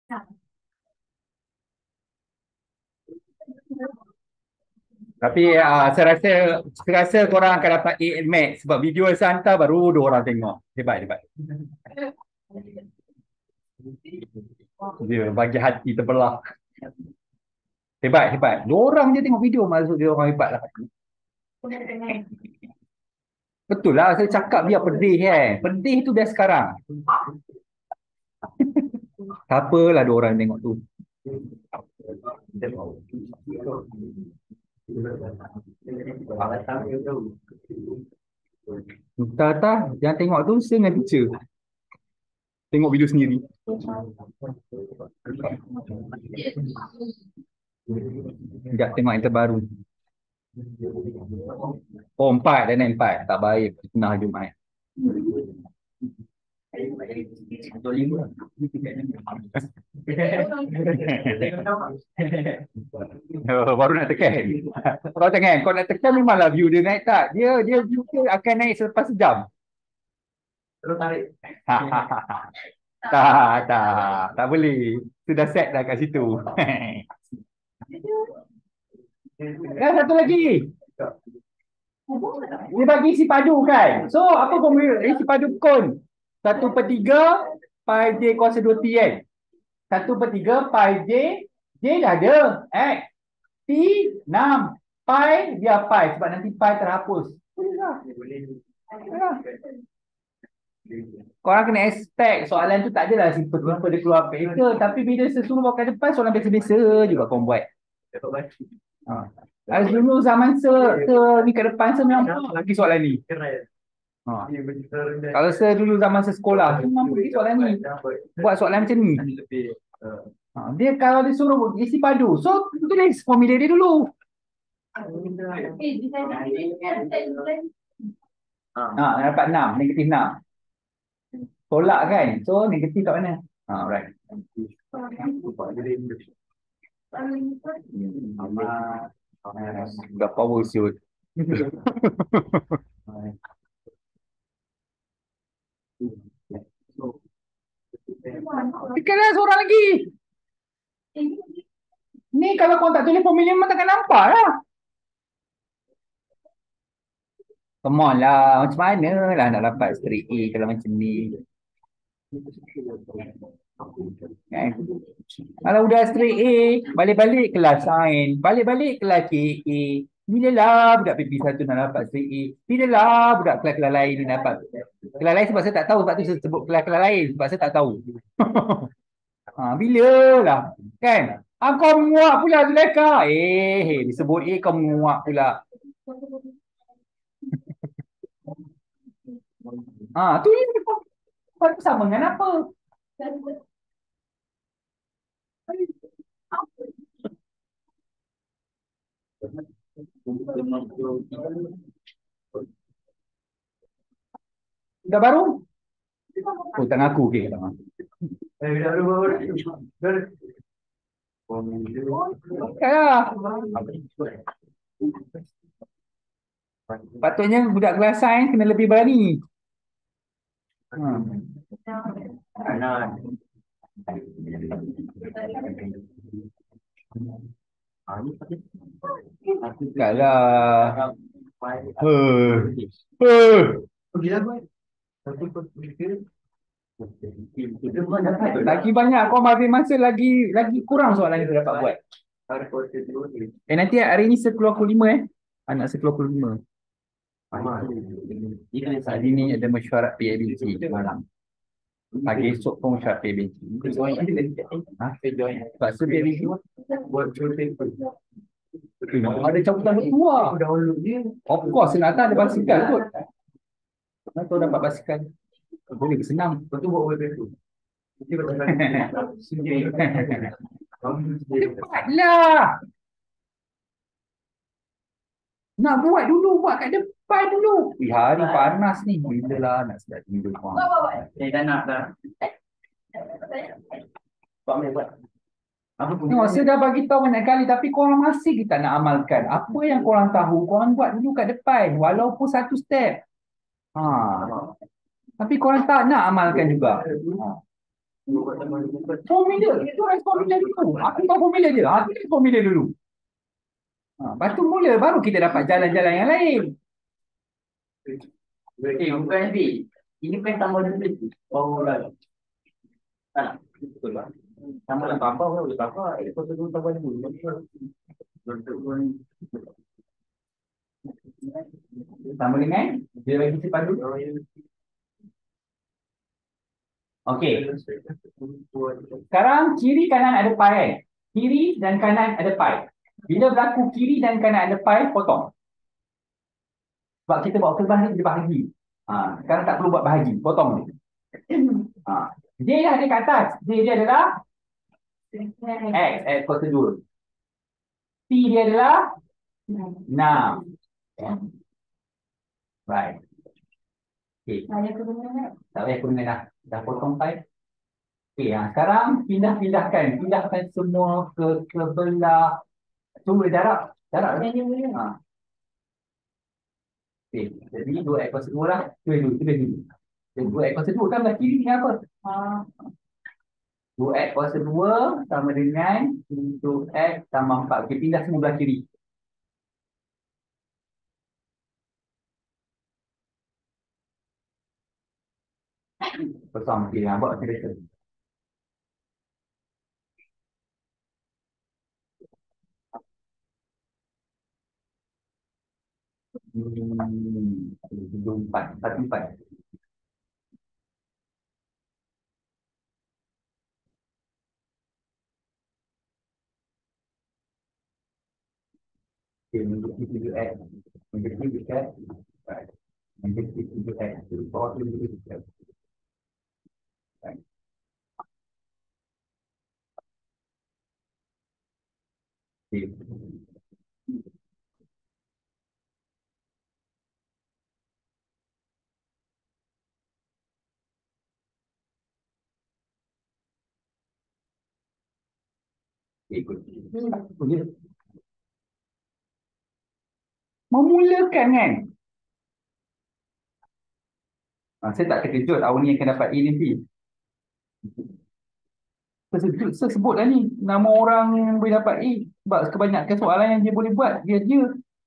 Tapi saya rasa korang akan dapat A and Max sebab video saya hantar baru 2 orang tengok. Hebat, hebat. Dia bagi hati terbelah. Hebat, hebat. 2 orang je tengok video masuk dia orang hebat lah. Betul lah, saya cakap dia pedih kan. Pedih tu dah sekarang. Tak apalah 2 orang tengok tu. Tak, yang tengok tu saya dengan teacher. Tengok video sendiri. Sekejap tengok yang terbaru. Oh, 4 dan 4. Tak baik. Fitnah Jumaat. Oh, baru nak tekan. Kau tekan. Kau nak tekan memanglah view dia naik tak? Dia view dia akan naik selepas sejam. Terus tarik. Tak boleh. Sudah set dah kat situ. Dan satu lagi. Dia bagi isi padu kan. So apa formula isi padu kon? 1/3 pi j kuasa 2t kan. 1/3 pi j. J dah ada. X. T 6. Pi dia pi. Sebab nanti pi terhapus. Boleh lah. Korang kena expect soalan tu tak adalah simple-simple dia keluar paper. Tapi bila sesuruh bawa ke depan, soalan biasa-biasa juga korang buat. As dulu zaman ni ke depan memang lagi soalan ni. Kalau dulu zaman sekolah, memang pergi soalan ni. Buat soalan macam ni. Dia kalau dia suruh isi padu, so tulis formula dia dulu. Dapat 6, negatif 6. Tolak kan? So negatif kat mana? Right. Dah power shoot. Tekanlah seorang lagi. Ni kalau kau tak tulis formula memang takkan nampak lah. Come on lah. Macam mana lah nak dapat straight A kalau macam ni. Kan? Kalau udah straight A, balik-balik kelas sains, balik-balik kelas KA. Bila lah budak PP1 nak dapat straight A? Bila lah budak kelas-kelas lain ni dapat? Kelas lain sebab saya tak tahu, sebab tu saya sebut kelas-kelas lain sebab saya tak tahu. Bila lah, kan? Kau menguap pula Zulaikha. Disebut A kau menguap pula. Tu ni sama dengan apa? Dah baru? Oh, tak ngaku ke? Patutnya budak kelas sains kena lebih berani. Taklah. Lagi banyak kau ambil masa lagi kurang soalan yang dapat buat. Nanti hari ni sekeluar pukul 5 anak sekeluar pukul 5. Hari ni ada mesyuarat PABC malam. Pagi esok pun mesyuarat PABC. Sebab tu PABC ada cabutan ketua. Of course nak ada basikal kot. Nak tahu dapat basikal. Boleh senang. Betul buat WP tu. Cepatlah. Nak buat dulu, buat kat depan dulu. Hari panas ni. Bila lah nak sedap tidur. Tak nak dah. Tengok, saya dah bagi tahu banyak kali tapi korang masih kita nak amalkan. Apa yang korang tahu, korang buat dulu kat depan. Walaupun satu step. Tapi korang tak nak amalkan juga. Formula. Itu respon formula dulu. Aku tahu formula je. Aku tahu formula dulu. Lepas tu mula baru kita dapat jalan-jalan yang lain. Bukan nanti. Ini kan tambah dulu. Oh, dah. Tak nak. Betul lah. Tambah lah apa-apa, boleh apa-apa. Itu tu tambah dulu. Sama dengan dia bagi cepat dulu. Okey. Sekarang kiri kanan ada pi kan? Kiri dan kanan ada pi. Bila berlaku kiri dan kanan ada pi, potong. Sebab kita buat kelebah dia bahagi. Sekarang tak perlu buat bahagi, potong dia. J dah ada kat atas. J dia adalah X prosedur. P dia adalah 6. Right. Okay. Tak payah aku dah. Dah potong pi. Okay, sekarang pindahkan semua ke sebelah. Cuma jarak. Okay, jadi 2x kuasa 2 lah. Tulis dulu. 2x kuasa 2 kan belah kiri ni apa? 2x kuasa 2 sama dengan into x tambah 4. Okay, pindah semua belah kiri. Kosong. Okay, buat macam biasa. Empat. Satu empat. Okay, menjadi 7x. Menjadi 7x. Menjadi 7x. Bawah tu menjadi 7x. Okay. Ikut. Memulakan kan? Saya tak terkejut awak ni akan dapat A nanti. Saya sebut dah ni nama orang yang boleh dapat A. Sebab kebanyakan soalan yang dia boleh buat, dia je.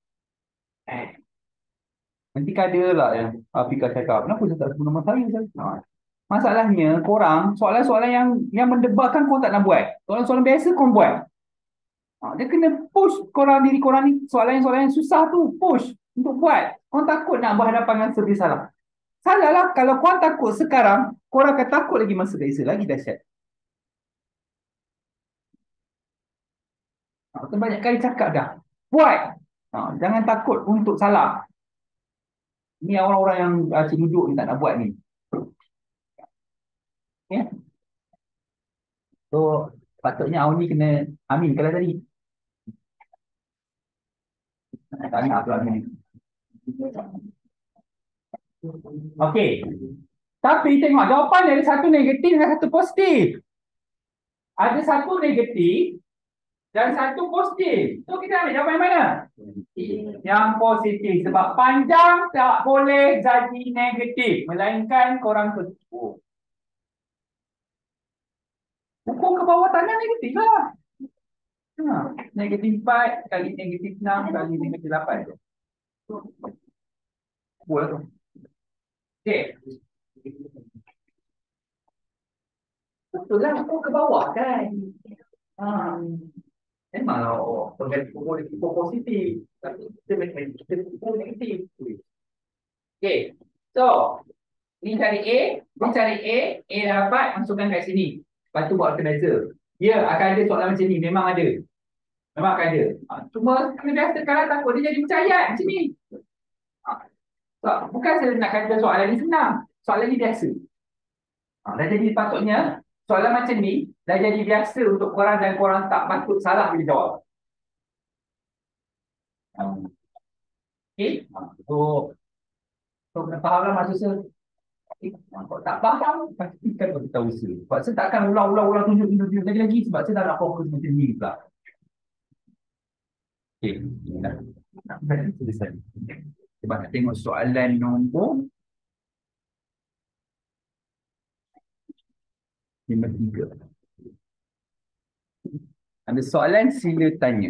Nanti kada lah yang Afika cakap. Kenapa saya tak sebut nama saya? Masalahnya korang, soalan-soalan yang mendebarkan korang tak nak buat. Soalan-soalan biasa korang buat. Dia kena push diri korang ni. Soalan-soalan yang susah tu, push untuk buat. Korang takut nak berhadapan dengan serba salah. Salah lah. Kalau korang takut sekarang, korang akan takut lagi masa biasa. Lagi dahsyat. Kita banyak kali cakap dah. Buat. Jangan takut untuk salah. Ni orang-orang yang duduk ni tak nak buat ni. Okay. So, patutnya awak ni kena amin kalau tadi. Tak nak tu amin. Okey. Tapi tengok jawapan ada satu negatif dan satu positif. Ada satu negatif dan satu positif. So kita ambil jawapan yang mana? Yang positif. Sebab panjang tak boleh jadi negatif. Melainkan korang ketipu. Ukur ke bawah tanah negatif lah. Negatif 4 kali negatif 6 kali negatif 8. Boleh tu. Okey. Betul lah, ukur ke bawah kan. Memanglah ukur positif. Tapi kita ukur negatif. Okey. So, ni cari A. Ni cari A. A dapat, masukkan kat sini. Lepas tu buat alternator. Ya, akan ada soalan macam ni. Memang ada. Memang akan ada. Cuma kena biasa sekarang takut dia jadi percayaan macam ni. So, bukan saya nak kata soalan ni senang. Soalan ni biasa. Dah jadi patutnya soalan macam ni dah jadi biasa untuk korang dan korang tak patut salah bila jawab. Okay. So kena faham lah maksud saya. Kalau tak faham, pastikan kita usaha. Sebab saya takkan ulang tunjuk lagi-lagi sebab saya dah nak fokus macam ni pula. Okay. Dah selesai. Sebab nak tengok soalan nombor 53. Ada soalan, sila tanya.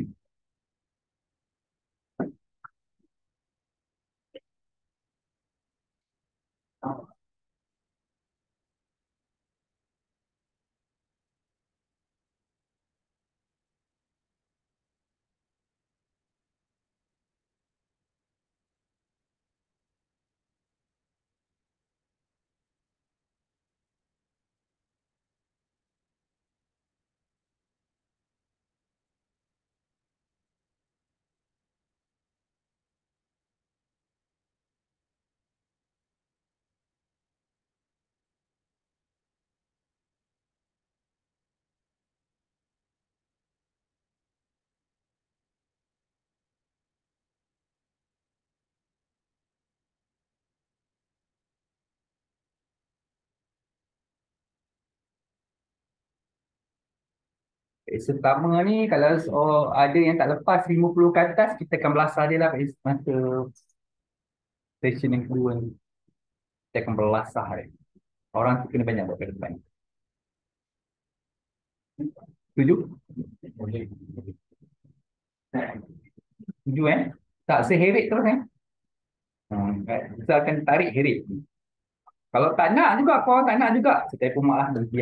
Pertama ni, kalau ada yang tak lepas 50 ke atas, kita akan belasah dia lah masa session yang kedua ni. Kita akan belasah dia. Orang tu kena banyak buat ke depan. Setuju? Setuju Tak seheret terus kita akan tarik heret. Kalau tak nak juga, korang tak nak juga, saya pun malah nanti.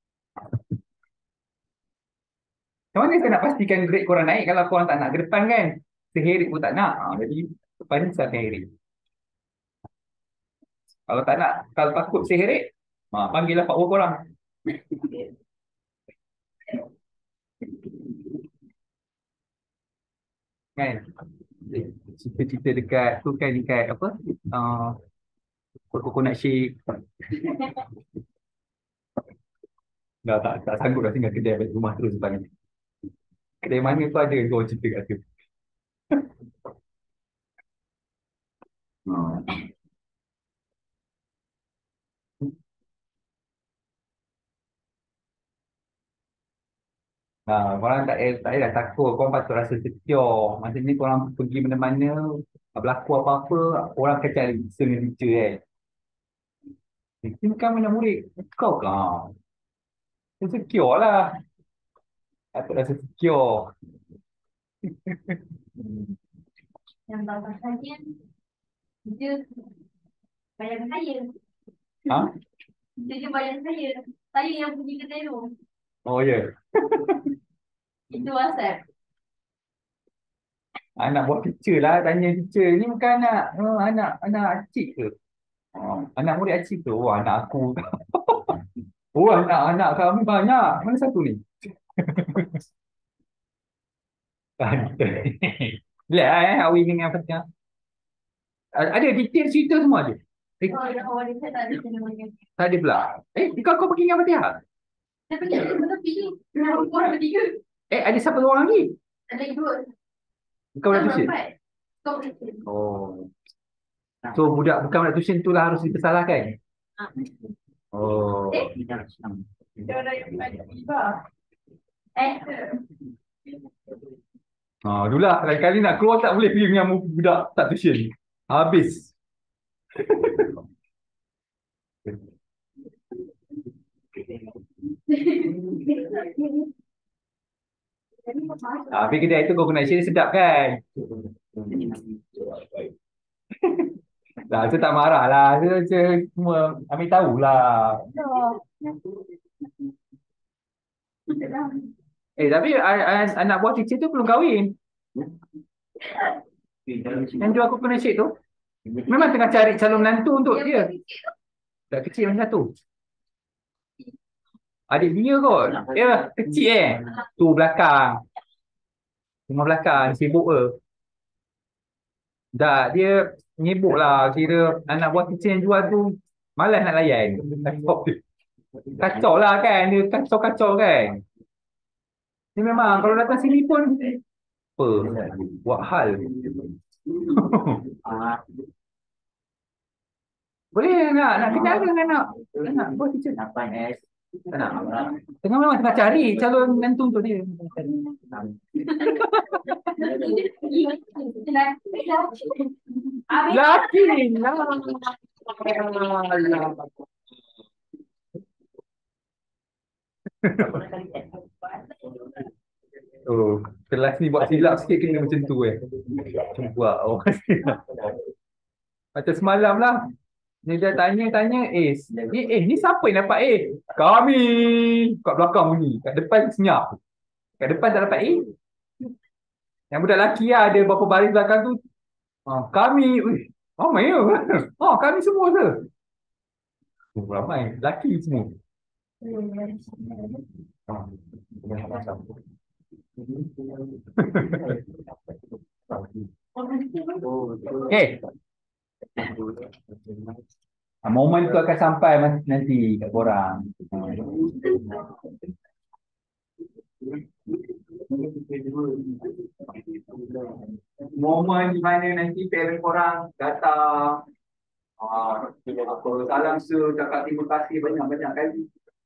Macam mana saya nak pastikan grade korang naik kalau korang tak nak ke depan kan? Seheret pun tak nak. Jadi depan ni saya akan heret. Kalau tak nak, kalau takut seheret, panggillah Pak Wo korang. Kan? Cerita-cerita dekat tu kan, dekat apa? Coconut shake. Dah tak sanggup dah tinggal kedai balik rumah terus depan ni. Kedai mana tu ada kau cerita kat tu. Korang tak payah takut, korang patut rasa secure. Maksudnya korang pergi mana-mana, berlaku apa-apa, orang akan cari dengan teacher kan. Ini bukan mana murid, kau kau. Secure lah. Patut rasa secure. Yang bapak saya, dia bayar saya. Dia bayar saya. Saya yang pergi ke Tero. Oh ya. Itu WhatsApp. Anak buat teacher lah, tanya teacher. Ni bukan anak acik ke? Anak murid acik ke? Oh, anak aku. Oh, anak kami banyak. Mana satu ni? Bila Awi dengan Fatihah. Ada detail cerita semua ada. Tak ada pula. Kau pergi dengan Fatihah? Saya pergi, orang bertiga. Ada siapa orang lagi? Ada dua. Kau dah tuition? So bukan budak tuition tu lah harus dipersalahkan. Oh. Dulu lah, kali-kali nak keluar tak boleh pergi dengan budak tak tuition. Habis. Tapi kedai itu kau kena share sedap kan? Saya tak marah lah. Saya cuma ambil tahulah. Tapi anak buah teacher tu belum kahwin. Yang jual aku kena share tu memang tengah cari calon menantu untuk dia. Tak kecil macam tu. Adik dia kot. Dia kecil tu belakang. Rumah belakang sibuk ke. Dah dia nyibuk lah. Kira anak buah teacher yang jual tu malas nak layan. Kacau lah kan. Dia kacau-kacau kan. Dia memang kalau datang sini pun apa? Buat hal. Boleh nak kenal dengan anak buah teacher. Tengah memang tengah cari calon menantu untuk dia. Laki lah. Berapa nak kali X? Oh, kelas ni buat silap sikit kena macam tu Cuba orang silap. Macam semalam lah. Ni dia tanya-tanya ni siapa yang dapat A? Kami. Kat belakang bunyi. Kat depan senyap. Kat depan tak dapat A. Yang budak lelaki lah, ada berapa baris belakang tu. Kami. Ramai ya. Kami semua ke? Ramai. Lelaki semua. Okay. Momen tu akan sampai nanti kat korang. Momen di mana nanti parent korang datang. Salam cakap terima kasih banyak-banyak kali.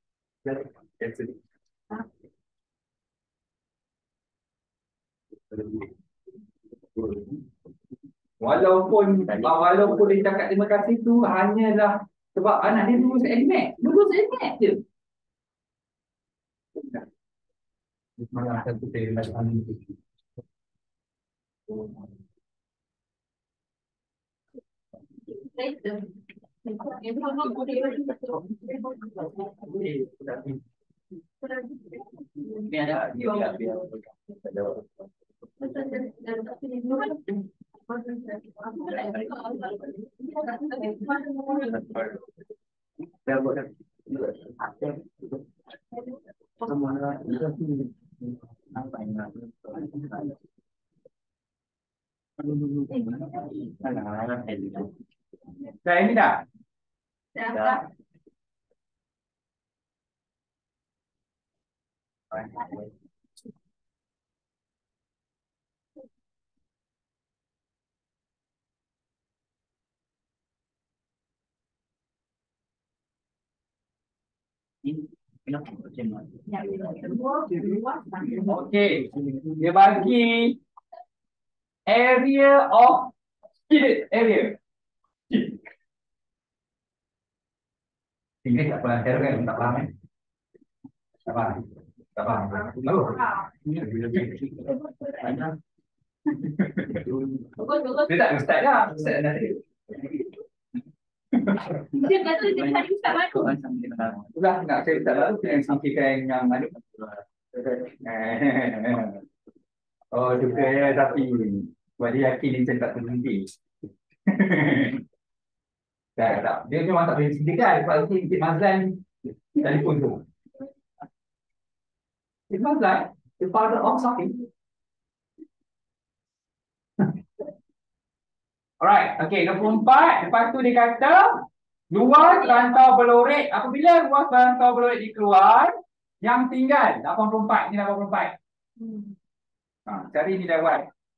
Walaupun dia cakap terima kasih tu hanyalah sebab anak dia lulus NMAX. Lulus NMAX je. Mana satu saya nak ambil tu. Ni ada biar. Dah ini dah. Okey, dia bagi area of area. Ini tak pernah kan, tak faham Tak faham. Tak faham. Dia tak ustaz lah. Ustaz nanti. Dia kata dia cari ustaz baru. Sudah nak saya ustaz baru yang sampaikan yang mana. Oh, suka ya tapi buat dia yakin dia tak berhenti. Tak. Dia memang tak boleh sendirikan sebab nanti Encik Mazlan telefon tu. Encik Mazlan, the father of something. Alright, okay, 24. Lepas tu dia kata luas rantau berlorek. Apabila luas rantau berlorek dikeluar, yang tinggal 84. Ni 84. Cari nilai Y.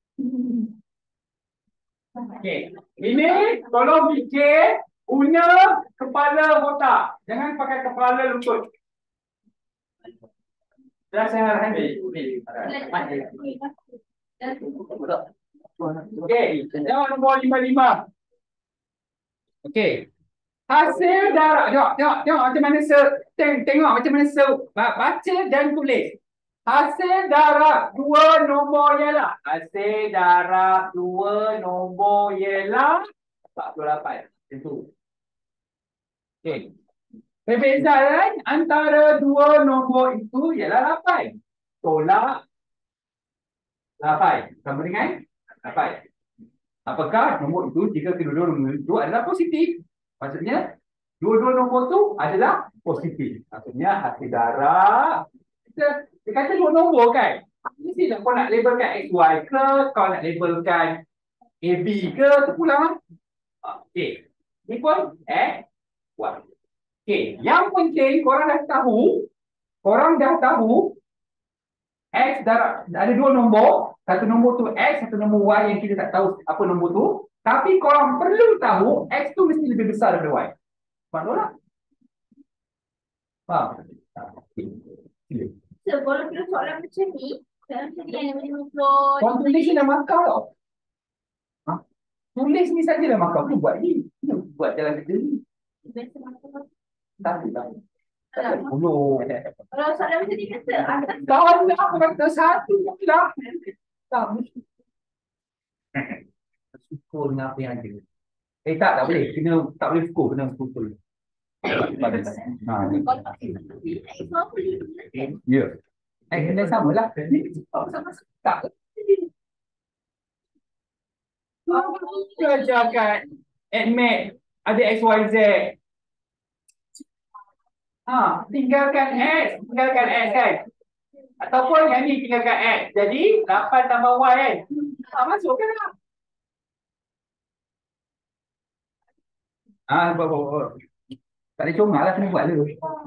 Okay. Ini tolong fikir guna kepala otak. Jangan pakai kepala lutut. Dah saya ambil. Okay. Jawab nombor 55. Okay. Hasil darab. Tengok macam mana tengok macam mana baca dan tulis. Hasil darab 2 nombor ialah. Hasil darab 2 nombor ialah 48. Itu. Okey. Perbezaan antara 2 nombor itu ialah 8. Tolak 8. Sama dengan 8. Apakah nombor itu jika kedua-dua nombor itu adalah positif? Maksudnya dua-dua nombor itu adalah positif. Maksudnya hasil darab dia kata 2 nombor kan. Mesti kau nak labelkan XY ke, kau nak labelkan AB ke, terpulang. Okey. Ni pun X, Y. Okey. Yang penting korang dah tahu X darab ada 2 nombor. Satu nombor tu X, satu nombor Y yang kita tak tahu apa nombor tu. Tapi korang perlu tahu X tu mesti lebih besar daripada Y. Faham tak? Faham? Sila. So, kalau kita soalan macam ni, dalam sedian yang menyusun. Korang tulis ni dah markah tau. Tulis ni saja dah markah. Buat ni. Buat jalan kerja ni. Biasa makan. Tak. 10. Kalau soalan macam ni kata ada Tak nak aku kata satu lah. Tak mesti. Syukur dengan apa yang ada. Tak boleh. Tak boleh syukur, kena syukur. Bagus. kalau tak semua boleh. Ya. Kena samalah. Tak. Kita cakap admit ada XYZ. Tinggalkan X kan. Ataupun yang ni tinggalkan X. Jadi 8 tambah Y kan. Masukkan lah. Buat. Tak ada comel lah, kena buat dulu.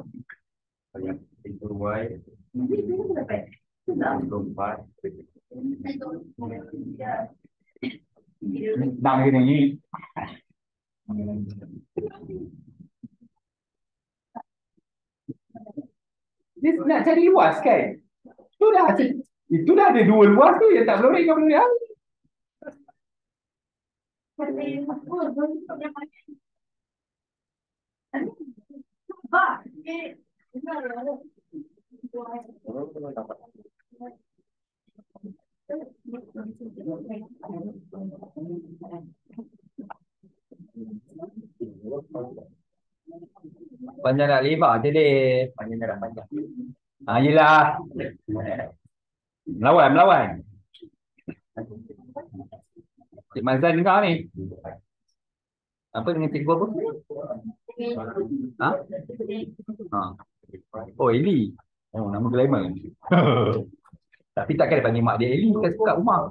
Itu Y. 24. Nang ni. Dia nak cari luas kan? Itulah ada 2 luas tu yang tak boleh kau boleh. Panjang nak lebar je deh. Panjang darah panjang. Yelah. Melawan. Cik Mazlan dengar ni. Apa dengan cikgu apa? Oh, Eli. Oh, nama glamour. Tapi takkan dia panggil mak dia Eli kat rumah.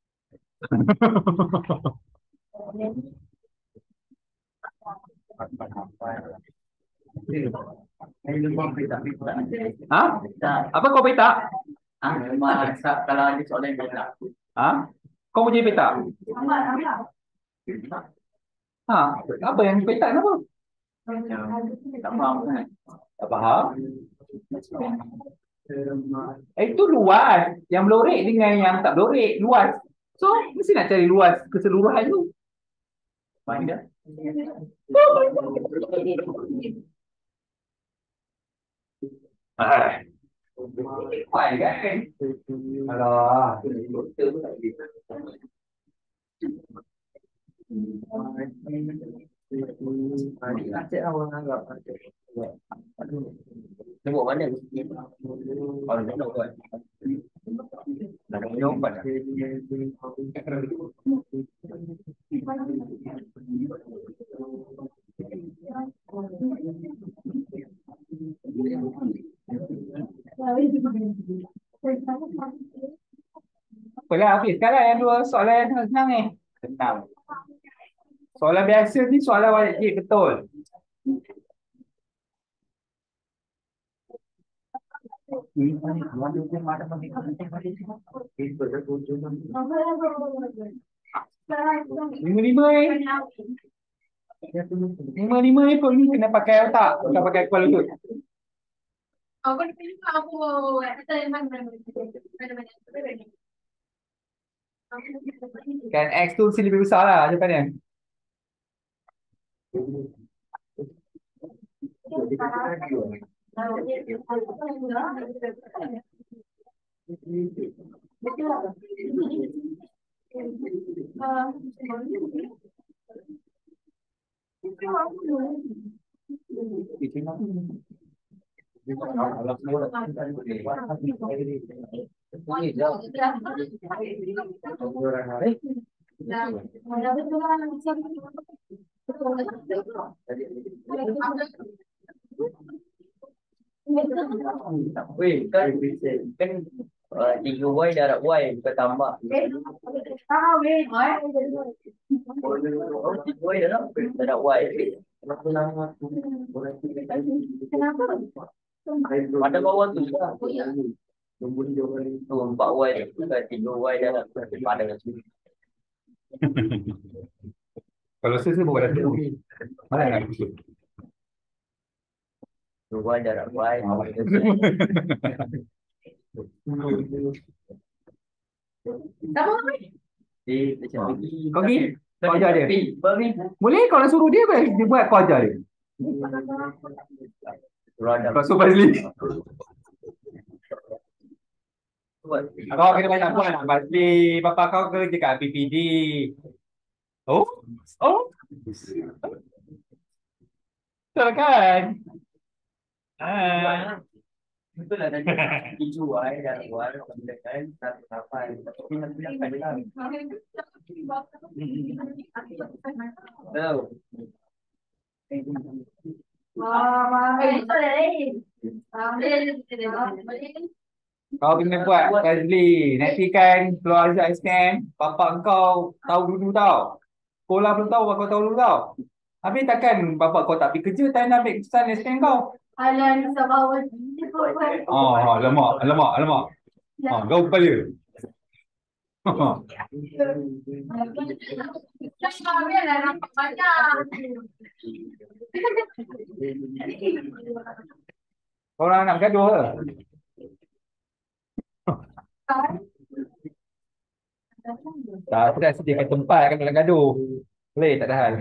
Apa kau petak? Kalau ada soalan dia tak. Kau mau jadi petak? Apa yang petak kenapa? Tak faham kan? Tak faham? Itu luas. Yang melorek dengan yang tak melorek luas. So, mesti nak cari luas keseluruhan tu. Panjang. Fine kan? Alah. Tengok mana? Kalau nak buat. Nak jawab tak? Apalah habiskan lah yang 2 soalan yang senang ni. Senang. Soalan biasa ni soalan wajib betul. Lima ni pun ni kena pakai otak, bukan pakai kepala lutut. Aku nak pilih aku kata yang mana. Kan X tu mesti lebih besar lah jawapannya. Weh, kan 3Y darab Y bukan tambah. Y darab Y. Pada bawah tu lah. Tu 4Y bukan 3Y darab pada dengan sini. Kalau saya buat ada tu. Mana nak usul? 2Y darab Y. Kau pergi? Kau ajar dia. Boleh kalau suruh dia buat kau ajar dia. Rasul Fazli. Kau kena banyak buat nak Fazli. Bapa kau kerja kat PPD. Oh? Oh? Betul kan? Ah. Betul lah tadi hijau dah buat kan satu kapal tapi nak bilang kan dia. Tahu. Kau kena buat Fazli. Nanti kan keluar result SNM, bapak kau tahu dulu tau. Sekolah belum tahu, kau tahu dulu tau. Habis takkan bapak kau tak pergi kerja, tak nak ambil keputusan SNM kau. Alah, ni sabar. Oh, alamak. Kau kepala. Biarlah nampak banyak. Kau orang nak bergaduh ke? Tak, aku dah sediakan tempat kalau nak gaduh. Boleh, tak ada hal.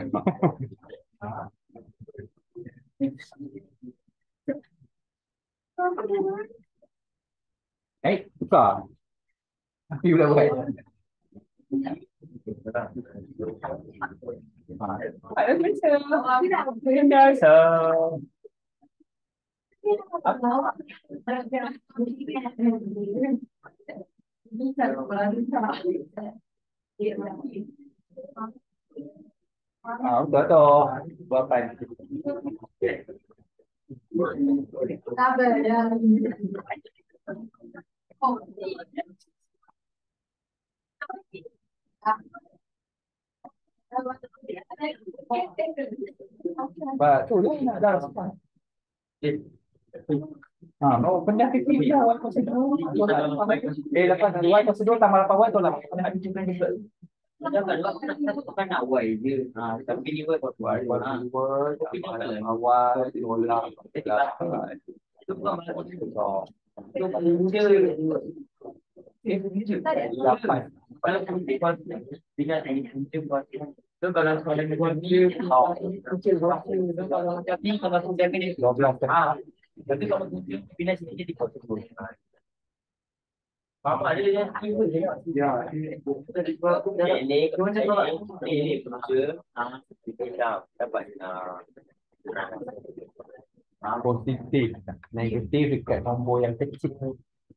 Tukar. Aku pula buat. Ada biasa. Betul tu. Buatan. Sabar dah. Betul lah nak dah sempat. Mau benda fikir dia awal prosedur. Lepas awal prosedur tambah 8 awal tu lah. Nak bincangkan juga. Jangan kan nak wai je. Tapi ni buat Awal, tolak. itu bukan masalah. Lapan. Kalau kunci buat bila tadi kunci buat tu kalau sekolah ni buat dia kunci buat kalau jadi kalau kunci ni 12 jadi kalau kunci bila sini jadi kosong. Apa ada yang Ya. ini kunci kita dapat Positif. Negatif dekat nombor yang kecil.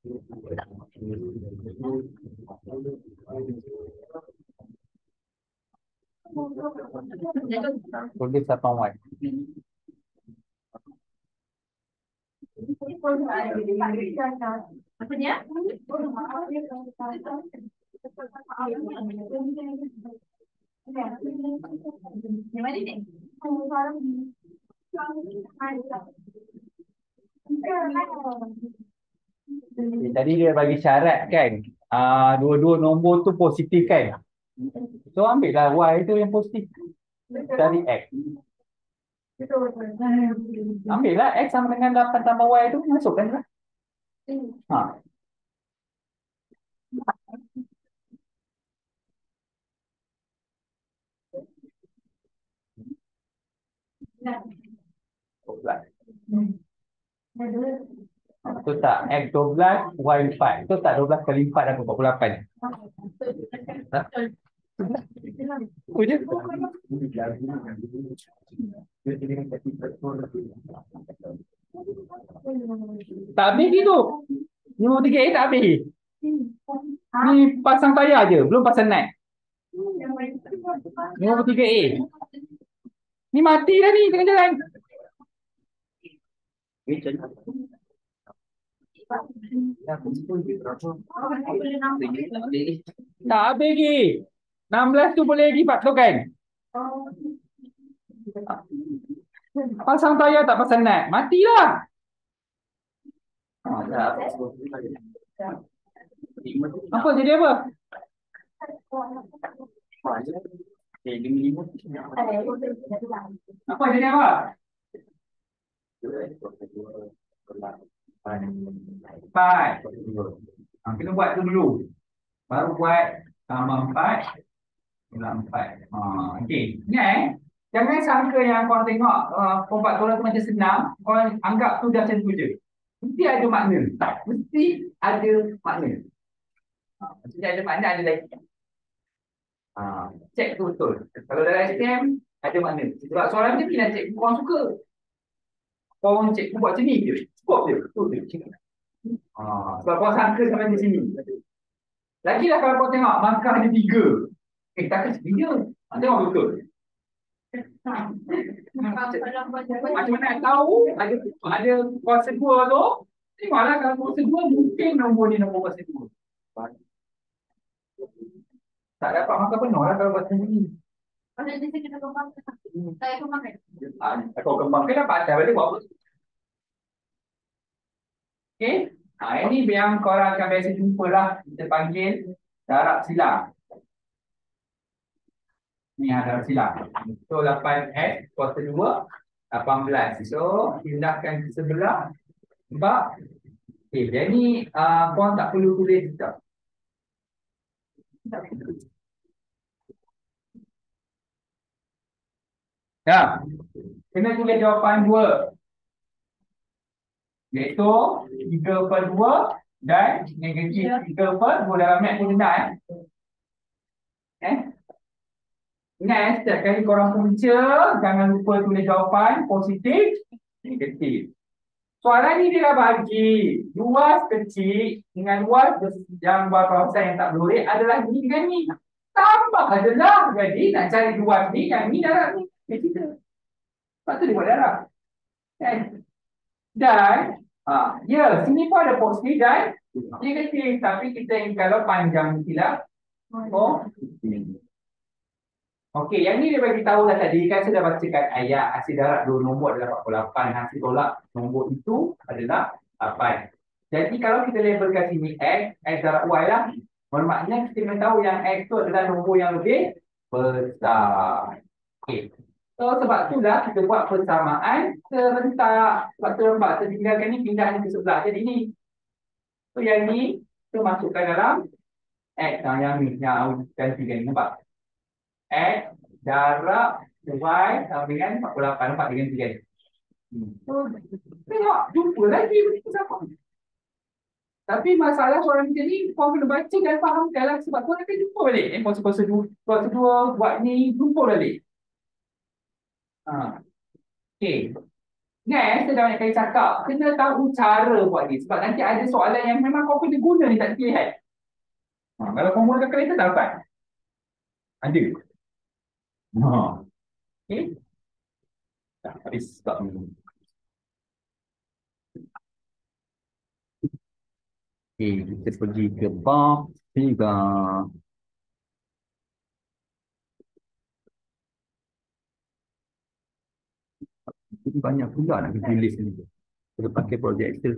Tulis 8 awal. Apa dia? Yang mana ni? Tadi dia bagi syarat kan. Dua-dua nombor tu positif kan. So ambil lah Y tu yang positif. Cari X. Ambil lah X sama dengan 8 tambah Y tu. Masukkan lah. Betul tak? X 12, Y 4. Betul tak 12 kali 4 dah 48? Oh je. Tak habis gitu. 53A tak habis. Ni pasang tayar je, belum pasang naik. 53A. Ni mati dah ni tengah jalan. Tak habis lagi. 16 tu boleh lagi kan? Pasang tayar tak pasang naik. Matilah. Apa jadi apa? Apa jadi apa? Empat. Kena buat tu dulu. Baru buat tambah 4. Pula 4. Okey. Ingat Jangan sangka yang kau tengok kompak tolak tu macam senang, kau anggap tu dah macam tu je. Mesti ada makna. Mesti ada makna. Maksudnya ada makna, ada lagi. Cek tu betul. Kalau dalam SPM, ada makna. Sebab soalan ni bila cikgu korang suka. Korang cikgu buat macam ni je. Cukup je. Betul je. Sebab korang sangka sampai di sini. Lagilah kalau kau tengok, markah ada 3. Takkan 3. Tengok betul. Macam mana nak tahu ada kuasa 2 tu? Tengoklah kalau kuasa 2 mungkin nombor ni nombor kuasa 2. Tak dapat markah penuh lah kalau buat sendiri. Kalau dia kena kembangkan. Saya kembangkan. Kau kembangkan dapat atas balik buat apa? Okey. Ini yang korang akan biasa jumpa lah. Kita panggil darab silang. Ni darab silang. So 8S kuasa 2 18. So pindahkan ke sebelah. Sebab jadi korang tak perlu tulis tak. Ya. Kena tulis jawapan 2. Iaitu 3/2 dan negatif 3/2 dalam mat pun benar. Ingat setiap kali korang punca, jangan lupa tulis jawapan positif, negatif. Soalan ni dia dah bagi luas kecil dengan luas yang berkawasan yang tak beroleh adalah ni dengan ni. Tambah adalah. Jadi nak cari luas ni, yang ni darab ni. Lepas tu dia buat darab. Dan ya, sini pun ada positif dan negatif. Tapi kita ingin kalau panjang tidak. Okey, yang ni dia bagi tahu dah tadi kan saya dah bacakan ayat hasil darab 2 nombor adalah 48, hasil tolak nombor itu adalah 8. Jadi kalau kita labelkan sini X darab Y lah. Bermakna kita kena tahu yang X tu adalah nombor yang lebih besar. Okey. So sebab itulah kita buat persamaan serentak. Sebab terlembat, tertinggalkan ni pindah ke sebelah. Jadi ni. So yang ni kita masukkan dalam X. Yang ni, yang gantikan ni, nampak? X darab Y sama dengan 48. Nampak dengan 3 ni. Tengok, jumpa lagi begitu sama. Tapi masalah soalan kita ni, kau kena baca dan fahamkan lah. Sebab kau akan jumpa balik. Kuasa 2 buat ni, jumpa balik. Okay. Next, saya dah banyak kali cakap, kena tahu cara buat ni. Sebab nanti ada soalan yang memang kau kena guna ni, tak terlihat. Kalau kau mulakan kalkulator, tak dapat. Ada. Okay. Dah habis sebab ni. Okay, kita pergi ke bab 3. Jadi banyak pula nak pergi list ni. Kita pakai projek Excel.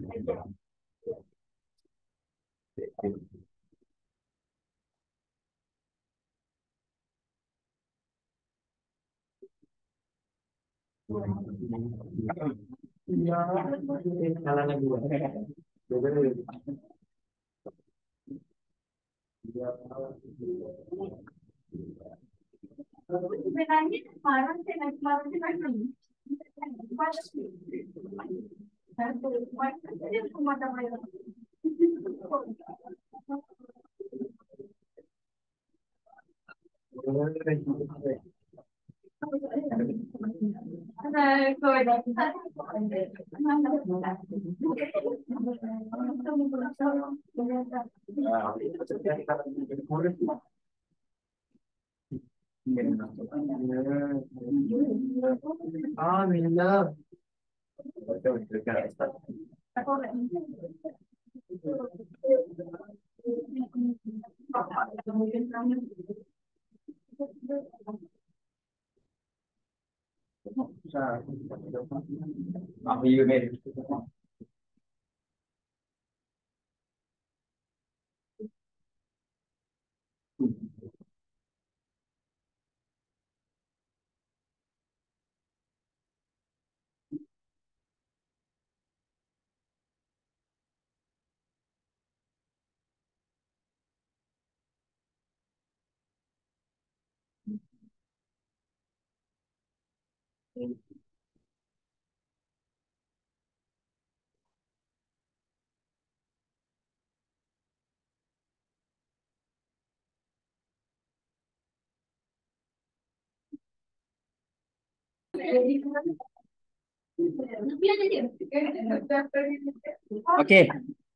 Sebenarnya kemarin saya nak kemarin saya nak ni. Alhamdulillah. Okey.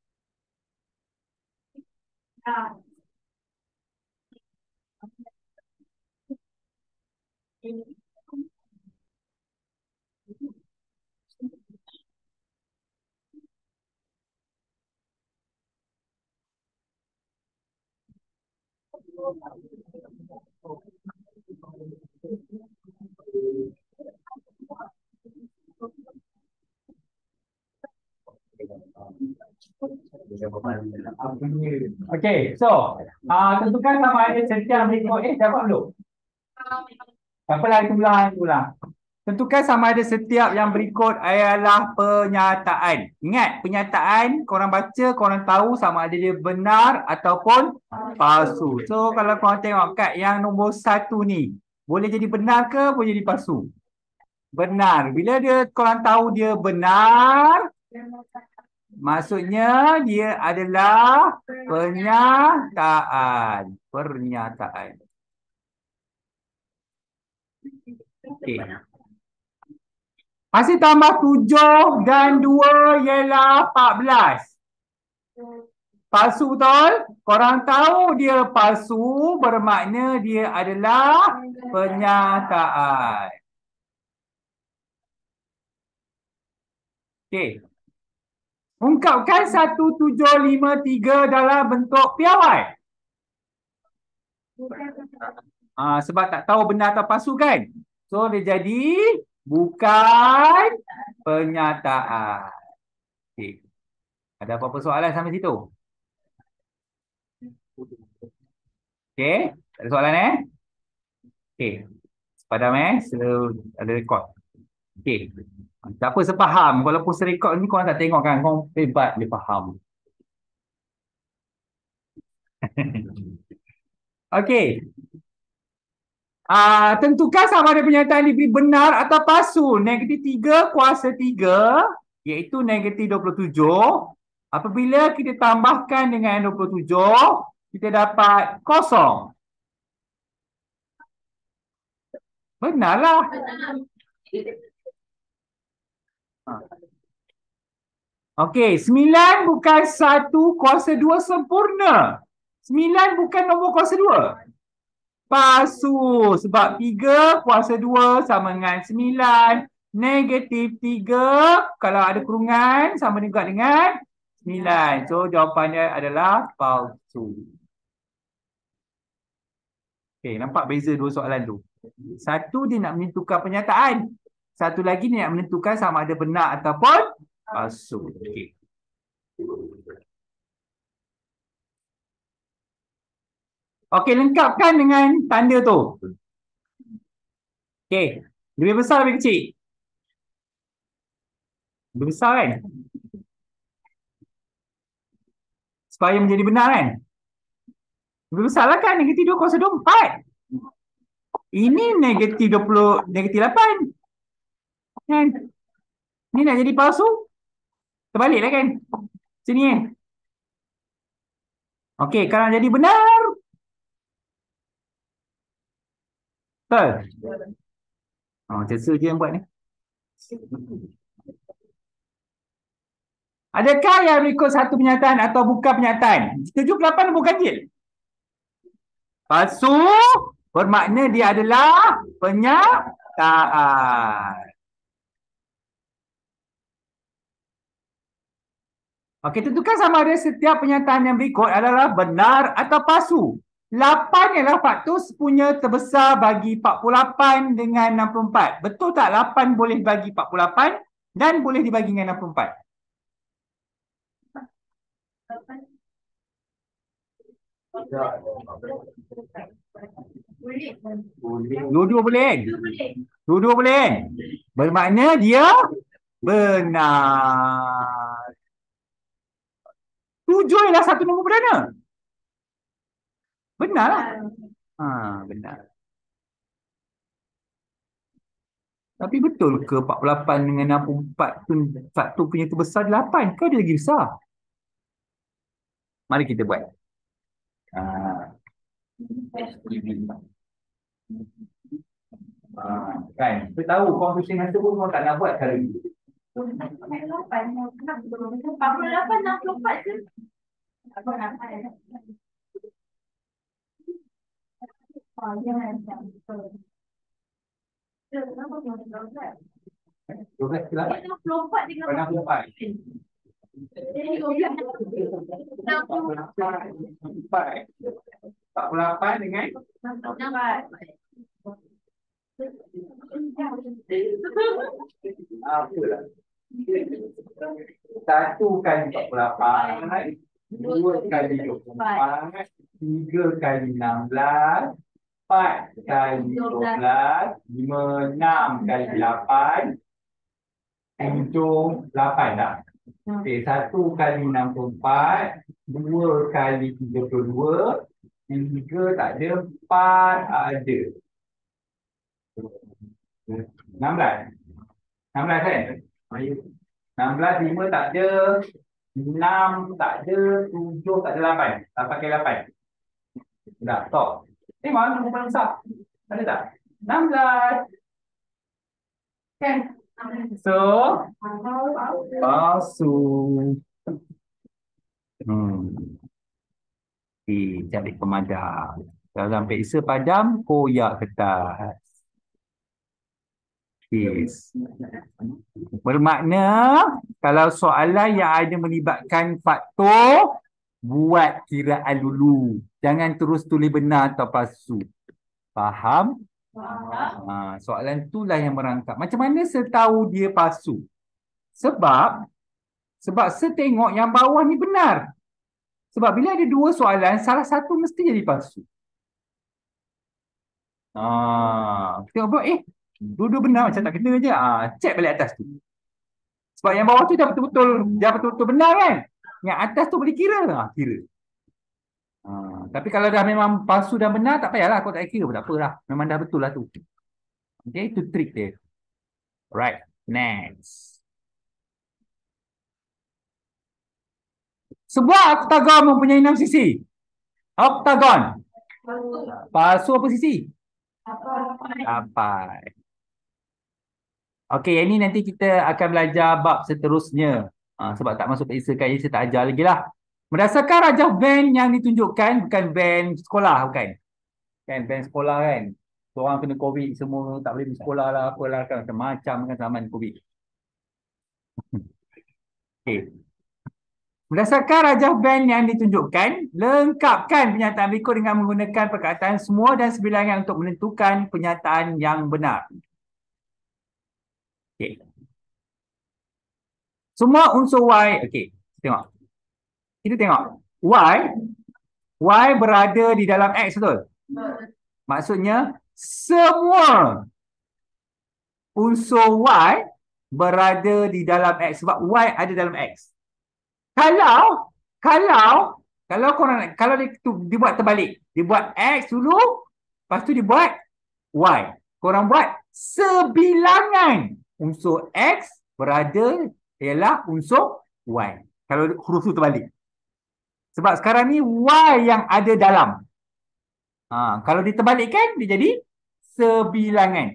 Okey, so tentukan sama ada setiap berikut jawab dulu. Tak apalah itu ulang. Tentukan sama ada setiap yang berikut adalah penyataan. Ingat, penyataan korang baca, korang tahu sama ada dia benar ataupun palsu. So kalau korang tengok kat yang nombor 1 ni, boleh jadi benar ke boleh jadi palsu? Benar. Bila dia korang tahu dia benar, maksudnya dia adalah pernyataan. Okey. Hasil tambah 7 dan 2 ialah 14. Palsu betul? Korang tahu dia palsu bermakna dia adalah pernyataan. Okey. Ungkapkan 1753 dalam bentuk piawai. Sebab tak tahu benar atau palsu kan? So dia jadi bukan pernyataan. Okey. Ada apa-apa soalan sampai situ? Okey, tak ada soalan Okey. Padam ada rekod. Okey. Tak apa sepaham. Walaupun serekod ni korang tak tengok kan, korang hebat dia faham. Okey. Tentukan sama ada pernyataan diberi benar atau palsu. Negatif 3 kuasa 3 iaitu negatif 27. Apabila kita tambahkan dengan 27, kita dapat kosong. Benarlah. Okey, 9 bukan 1 kuasa 2 sempurna. 9 bukan nombor kuasa 2. Palsu. Sebab 3 kuasa 2 sama dengan 9. Negatif 3 kalau ada kurungan sama juga dengan 9. So jawapannya adalah palsu. Okey, nampak beza dua soalan tu. Satu dia nak menentukan pernyataan. Satu lagi dia nak menentukan sama ada benar ataupun palsu. Okey. Okey, lengkapkan dengan tanda tu. Okey, lebih besar lebih kecil? Lebih besar kan? Supaya menjadi benar kan? Lebih besar lah kan? Negatif 2 kuasa 2, 4. Ini negatif 20, negatif 8. Kan? Ini nak jadi palsu? Terbalik lah kan? Sini kan? Okey, kalau jadi benar. Betul? Macam tu je yang buat ni. Adakah yang berikut satu pernyataan atau bukan pernyataan? 78 bukan ganjil. Palsu bermakna dia adalah pernyataan. Okey, tentukan sama ada setiap pernyataan yang berikut adalah benar atau palsu. 8 ialah faktor sepunya terbesar bagi 48 dengan 64. Betul tak 8 boleh bagi 48 dan boleh dibagi dengan 64? Dua-dua boleh kan? Dua-dua boleh kan? Bermakna dia benar. 7 ialah satu nombor perdana. Benar lah. Benar. Tapi betul ke 48 dengan 64 tu satu punya terbesar 8 ke dia lagi besar? Mari kita buat. Kan? Kita tahu conclusion answer pun kau tak nak buat cara ni. 48, 64 je. Apa nak kenapa kau tak tahu? 12 ke 8? 64 dengan 64. jadi 48 dengan 64. apalah. 1 kali 48, 2 kali 24, 3 kali 16, 4 kali 12, 5, 6 kali 8, 7, 8 dah. Okey, 1 kali 64, 2 kali 32, 3 tak ada, 4 ada. 16. 16 kan? 16, 5 tak ada, 6 tak ada, 7 tak ada, 8. Tak pakai 8. Dah, stop. Mana nombor paling besar? Ada tak? 16. Kan? So, palsu. Cari pemadam. Kalau sampai isa padam, koyak kertas. Yes. Bermakna kalau soalan yang ada melibatkan faktor, buat kiraan dulu. Jangan terus tulis benar atau palsu. Faham? Soalan itulah yang merangkap. Macam mana saya tahu dia palsu? Sebab saya tengok yang bawah ni benar. Sebab bila ada 2 soalan, salah satu mesti jadi palsu. Tengok apa? Dua-dua benar macam tak kena je. Check balik atas tu. Sebab yang bawah tu dah betul-betul benar kan? Yang atas tu boleh kira. Kira. Tapi kalau dah memang palsu dan benar, tak payahlah. Kau tak kira pun tak apalah. Memang dah betul lah tu. Okay, itu trik dia. Right, next. Sebuah oktagon mempunyai 6 sisi. Oktagon. Palsu apa sisi? 8. Okey, yang ni nanti kita akan belajar bab seterusnya. Sebab tak masuk periksa kan, saya tak ajar lagi lah. Berdasarkan rajah band yang ditunjukkan, bukan band sekolah, bukan. Kan, band sekolah kan. Orang kena COVID semua, tak boleh pergi sekolah lah, apalah kan. Macam-macam kan zaman COVID. Okey. Berdasarkan rajah band yang ditunjukkan, lengkapkan pernyataan berikut dengan menggunakan perkataan semua dan sebilangan untuk menentukan pernyataan yang benar. Okey. Semua unsur Y, okey, tengok. Kita tengok. Y berada di dalam X, betul? Maksudnya, semua unsur Y berada di dalam X. Sebab Y ada dalam X. Kalau dibuat terbalik. Dibuat X dulu, lepas tu dibuat Y. Korang buat sebilangan unsur X berada ialah unsur Y. Kalau huruf tu terbalik. Sebab sekarang ni Y yang ada dalam. Kalau diterbalikkan, dia jadi sebilangan.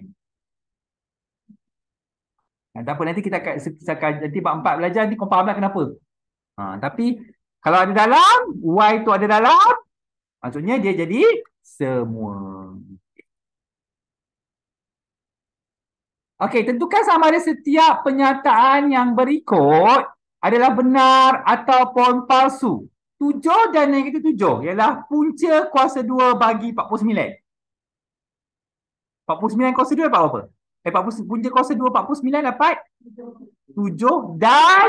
Tak apa, nanti kita akan nanti bab 4 belajar, nanti kau faham lah kenapa. Tapi kalau ada dalam, Y tu ada dalam, maksudnya dia jadi semua. Okey, tentukan sama ada setiap pernyataan yang berikut adalah benar ataupun palsu. 7 dan negatif 7 ialah punca kuasa 2 bagi 49. 49 kuasa 2 dapat apa? Punca kuasa 2 49 dapat 7 dan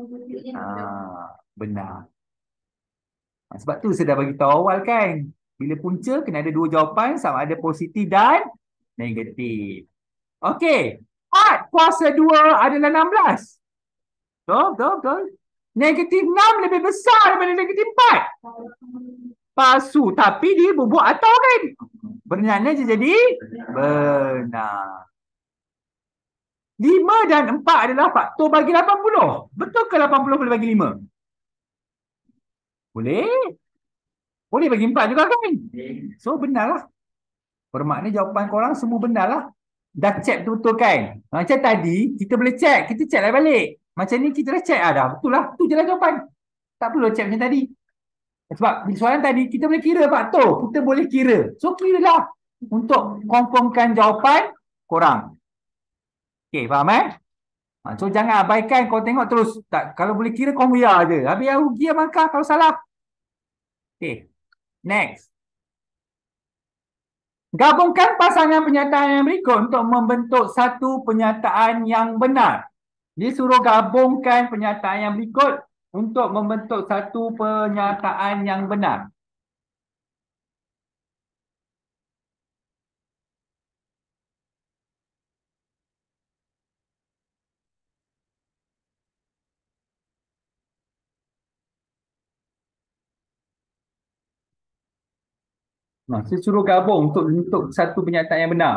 benar. Sebab tu saya dah bagi tahu awal kan. Bila punca kena ada 2 jawapan sama ada positif dan negatif. Okey. 4 kuasa 2 adalah 16. Betul. Negatif 6 lebih besar daripada negatif 4. Palsu. Tapi dia bubuh atau kan? Benarnya dia jadi benar. 5 dan 4 adalah faktor bagi 80. Betul ke 80 boleh bagi 5? Boleh. Boleh bagi 4 juga kan? So benarlah. Bermakna jawapan korang semua benarlah. Dah check betul-betul kan? Macam tadi, kita boleh check. Kita check lah balik. Macam ni kita dah check. Dah betul lah. Tu je lah jawapan. Tak perlu check macam tadi. Sebab di soalan tadi, kita boleh kira Pak Tu. Kita boleh kira. So, kira lah. Untuk confirmkan jawapan korang. Okay, faham So, jangan abaikan. Kau tengok terus. Tak, kalau boleh kira, kau ya je. Habis yang rugi yang markah kalau salah. Okay, next. Gabungkan pasangan pernyataan yang berikut untuk membentuk satu pernyataan yang benar. Dia suruh gabungkan pernyataan yang berikut untuk membentuk satu pernyataan yang benar. Saya suruh gabung untuk satu pernyataan yang benar.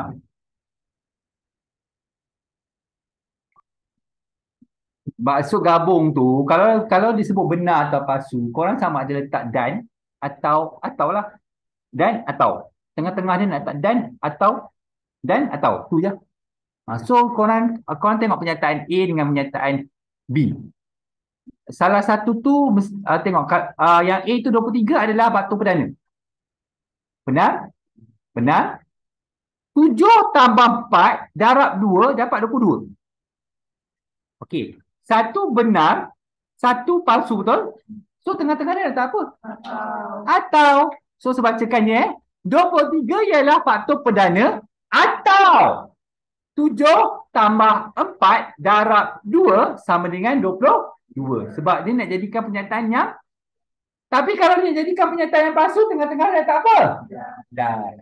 Maksud gabung tu, kalau disebut benar atau palsu, korang sama ada letak dan atau lah. Dan atau. Tengah-tengah dia nak letak dan atau. Tu je. So korang tengok pernyataan A dengan pernyataan B. Salah satu tu tengok yang A tu 23 adalah batu perdana. Benar? Benar? 7 tambah 4 darab 2 dapat 22. Okey. Satu benar, satu palsu, betul? So tengah-tengah dia letak apa? Atau. So sebacakannya 23 ialah faktor perdana atau 7 tambah 4 darab 2 sama dengan 22. Sebab dia nak jadikan pernyataan yang, tapi kalau dia jadikan pernyataan yang palsu, tengah-tengah dia letak apa? Dan.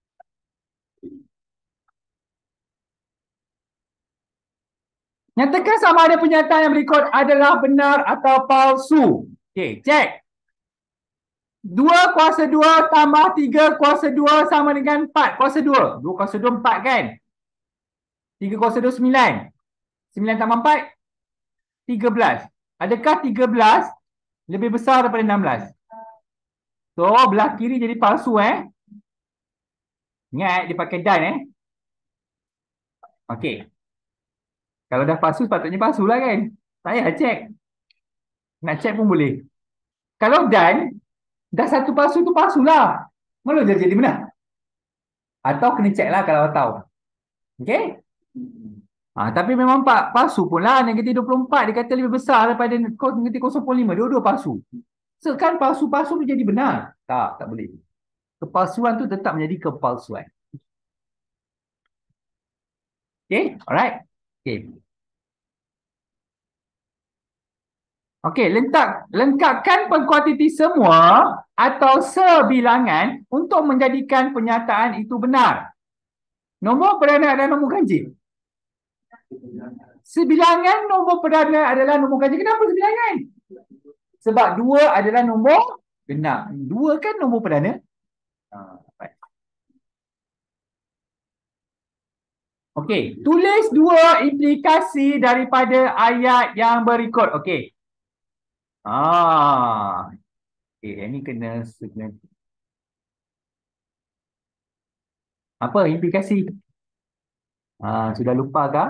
Nyatakan sama ada pernyataan yang berikut adalah benar atau palsu. Okey, cek. 2 kuasa 2 tambah 3 kuasa 2 sama dengan 4 kuasa 2. 2 kuasa 2, 4 kan? 3 kuasa 2, 9. 9 tambah 4, 13. Adakah 13 lebih besar daripada 16? So, belah kiri jadi palsu Ingat, dia pakai dan Okey. Kalau dah palsu, sepatutnya palsu lah kan? Tak payah cek. Nak cek pun boleh. Kalau dan, dah satu palsu tu palsu lah. Mana dia jadi benar? Atau kena cek lah kalau tahu. Okey? Tapi memang palsu pun lah. Negatif 24 dia kata lebih besar daripada negatif 0.5. Dua-dua palsu. So kan palsu-palsu tu jadi benar? Tak boleh. Kepalsuan tu tetap menjadi kepalsuan. Okay, alright. Okay, lengkapkan pengkuantiti semua atau sebilangan untuk menjadikan pernyataan itu benar. Nombor perdana adalah nombor ganjil. Sebilangan nombor perdana adalah nombor ganjil. Kenapa sebilangan? Sebab 2 adalah nombor genap. 2 kan nombor perdana. Okey, tulis 2 implikasi daripada ayat yang berikut. Okey. Ini kena apa implikasi? Sudah lupa kah?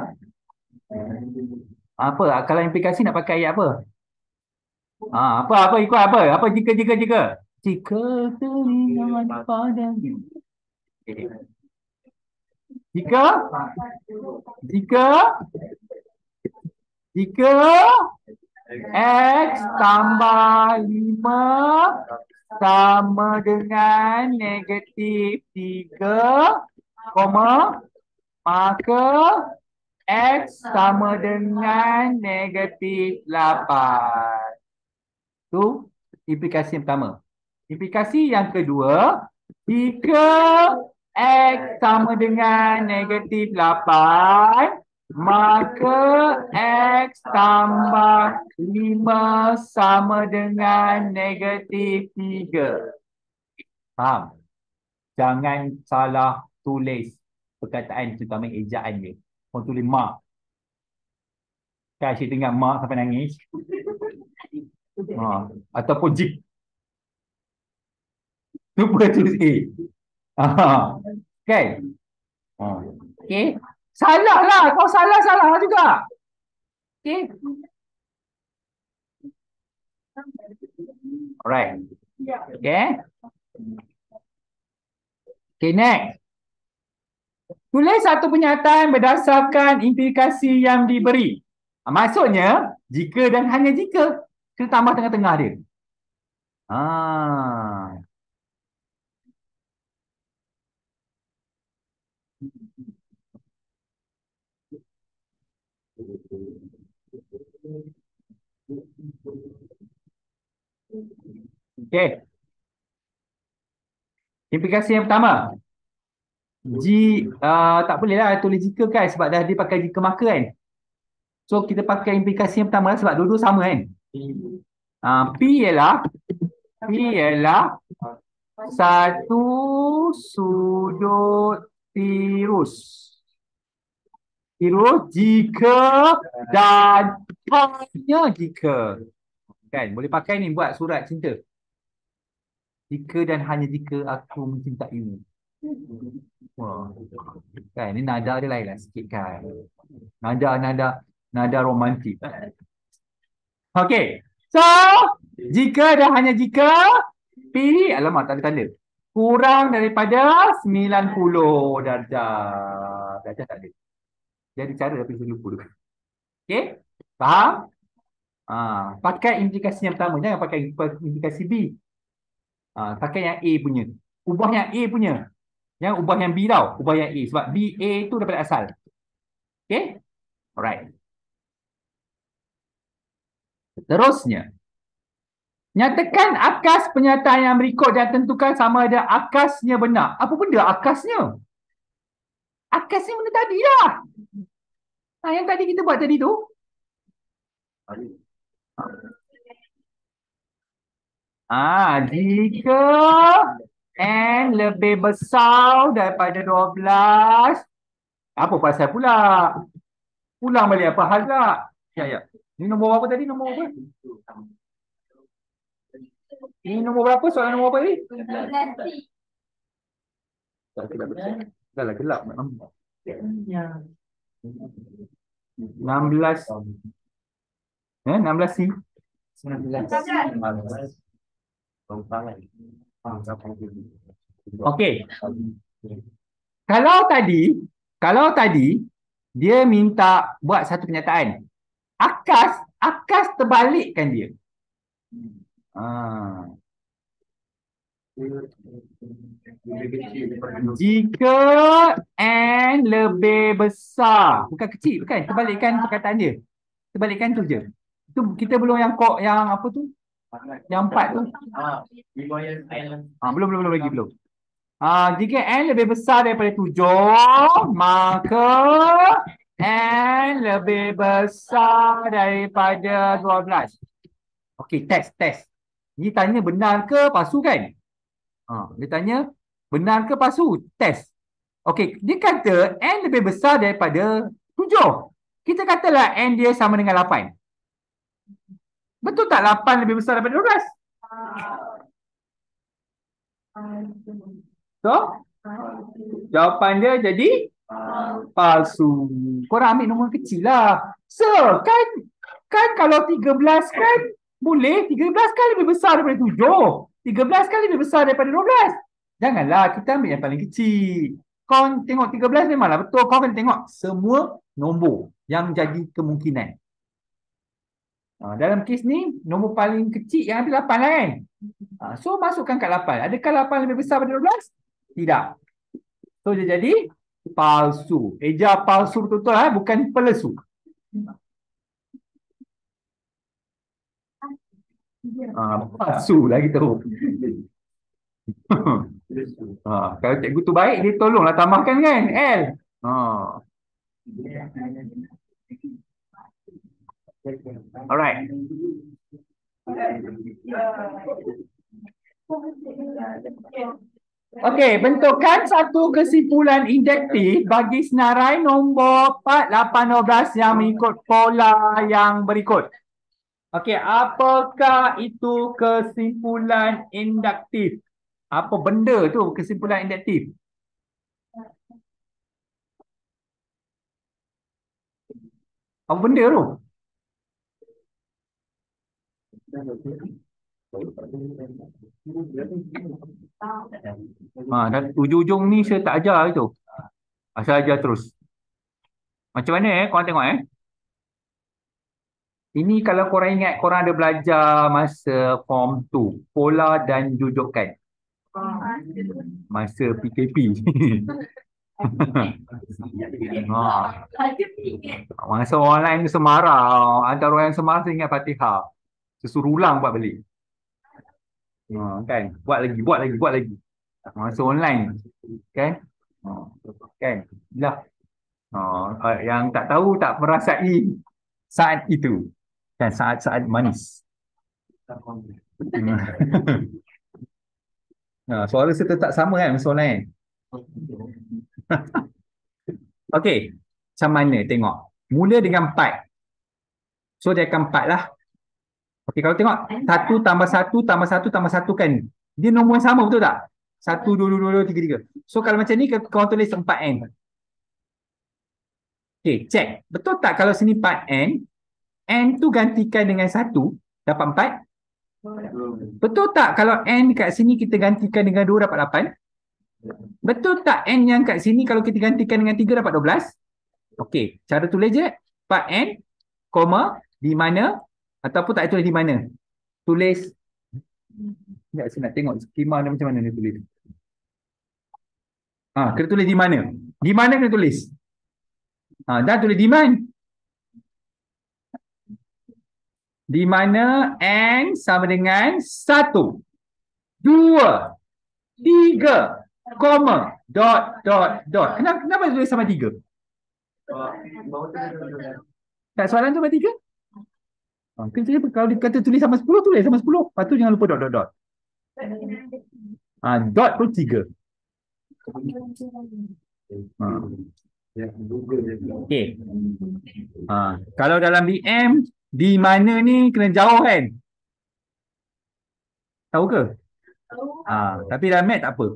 Apa? Kalau implikasi nak pakai ayat apa? Apa ikut apa? Apa jika? Jika teringat padanya. Jika X tambah 5 sama dengan negatif 3, maka X sama dengan negatif 8. Itu implikasi yang pertama. Implikasi yang kedua, jika X sama dengan negatif 8, maka X tambah 5 sama dengan negatif 3. Faham? Jangan salah tulis perkataan, terutama ejaan dia. Orang tulis mak. Kan asyik dengar mak sampai nangis. Ataupun jik. Lupa tulis A. Kan? Okay. Salah lah. Kau salah juga. Okay. Alright. Okay. Okay, next. Tulis satu pernyataan berdasarkan implikasi yang diberi. Maksudnya, jika dan hanya jika. Kita tambah tengah-tengah dia. Ah. Okay. Implikasi yang pertama. Tak boleh lah tulis jika kan sebab dah dia pakai jika maka kan. So kita pakai implikasi yang pertama sebab dua-dua sama kan. P ialah satu sudut tirus. Tirus jika dan hanya jika. Kan boleh pakai ni buat surat cinta. Jika dan hanya jika aku mencintaimu. Wah. Kan ni nada dia lain lah sikit kan. Nada romantik. Okey. So, jika dan hanya jika P, alamak tak ada tanda. Kurang daripada 90 darjah. Darjah tak ada. Dia ada cara tapi saya lupa dulu. Okey? Faham? Pakai implikasi yang pertama. Jangan pakai implikasi B. Pakai yang A punya. Ubah yang A punya. Yang ubah yang B tau. Ubah yang A. Sebab B, A tu daripada asal. Okay? Alright. Terusnya. Nyatakan akas pernyataan yang berikut dan tentukan sama ada akasnya benar. Apa benda akasnya? Akasnya benda tadi lah. Yang tadi kita buat tadi tu. Jika N lebih besar daripada 12. Apa pasal pula? Pulang balik apa hal pula? Ya. Ini nombor berapa tadi? Nombor apa? Ini nombor berapa? Soalan nombor apa tadi? 16. Dah lah gelap nak nampak. 16. 16 C. 19. Okey. Kalau tadi dia minta buat satu pernyataan. Akas terbalikkan dia. Jika N lebih besar, bukan kecil, bukan, terbalikkan perkataan dia. Terbalikkan tu je. Itu kita belum yang apa tu? Yang 4 tu. Belum lagi belum. Jika N lebih besar daripada 7, maka N lebih besar daripada 12. Okey, test. Ni tanya benar ke palsu kan? Dia tanya benar ke palsu? Test. Okey, dia kata N lebih besar daripada 7. Kita katalah N dia sama dengan 8. Betul tak 8 lebih besar daripada 12? So, jawapan dia jadi palsu. Korang ambil nombor kecil lah. So, kan kalau 13 kan boleh. 13 kan lebih besar daripada 7. 13 kan lebih besar daripada 12. Janganlah kita ambil yang paling kecil. Kau tengok 13 memanglah betul. Kau kena tengok semua nombor yang jadi kemungkinan. Dalam kes ni, nombor paling kecil yang ada 8 lah kan. So, masukkan kat 8. Adakah 8 lebih besar daripada 12? Tidak. So, dia jadi palsu. Eja palsu betul-betul bukan pelesu. Palsu lagi teruk. Kalau cikgu tu baik, dia tolonglah tambahkan kan L. Alright. Okey, bentukkan satu kesimpulan induktif bagi senarai nombor 4, 8, 12 yang mengikut pola yang berikut. Okey, apakah itu kesimpulan induktif? Apa benda tu kesimpulan induktif? Apa benda tu? Dan ujung-ujung ni saya tak ajar itu. Asal ajar terus. Macam mana korang tengok Ini kalau korang ingat korang ada belajar masa form 2, pola dan jujukan. Masa PKP. Masa online ni semarah. Antara orang yang semarah saya ingat Fatihah. Saya suruh ulang buat balik. Kan? Buat lagi. Masa online. Kan? Kan? Lah. Yang tak tahu tak merasai saat itu. Kan? Saat-saat manis. Suara saya tetap sama kan masa online. Okey. Macam mana tengok? Mula dengan 4. So dia akan 4 lah. Okey, kalau tengok 1 tambah 1 tambah 1 tambah 1 kan. Dia nombor yang sama, betul tak? 1, 2, 2, 2, 3, 3. So kalau macam ni korang tulis 4N. Okey, check. Betul tak kalau sini 4N, N tu gantikan dengan 1, dapat 4? Betul tak kalau N kat sini kita gantikan dengan 2 dapat 8? Betul tak N yang kat sini kalau kita gantikan dengan 3 dapat 12? Okey, cara tulis je 4N, koma, di mana, ataupun tak tulis di mana. Tulis, sekejap saya nak tengok skema dia macam mana dia tulis. Kena tulis di mana. Di mana kena tulis. Dan tulis di mana. Di mana N sama dengan 1, 2, 3, koma, dot. Kenapa tulis sama 3? Tak soalan tu sama 3? Kalau dia kata tulis sama 10, tulis sama 10. Lepas tu jangan lupa dot. Dot pun 3. Okey. Kalau dalam BM, di mana ni kena jauh kan? Tahu ke? Tapi dalam mat tak apa.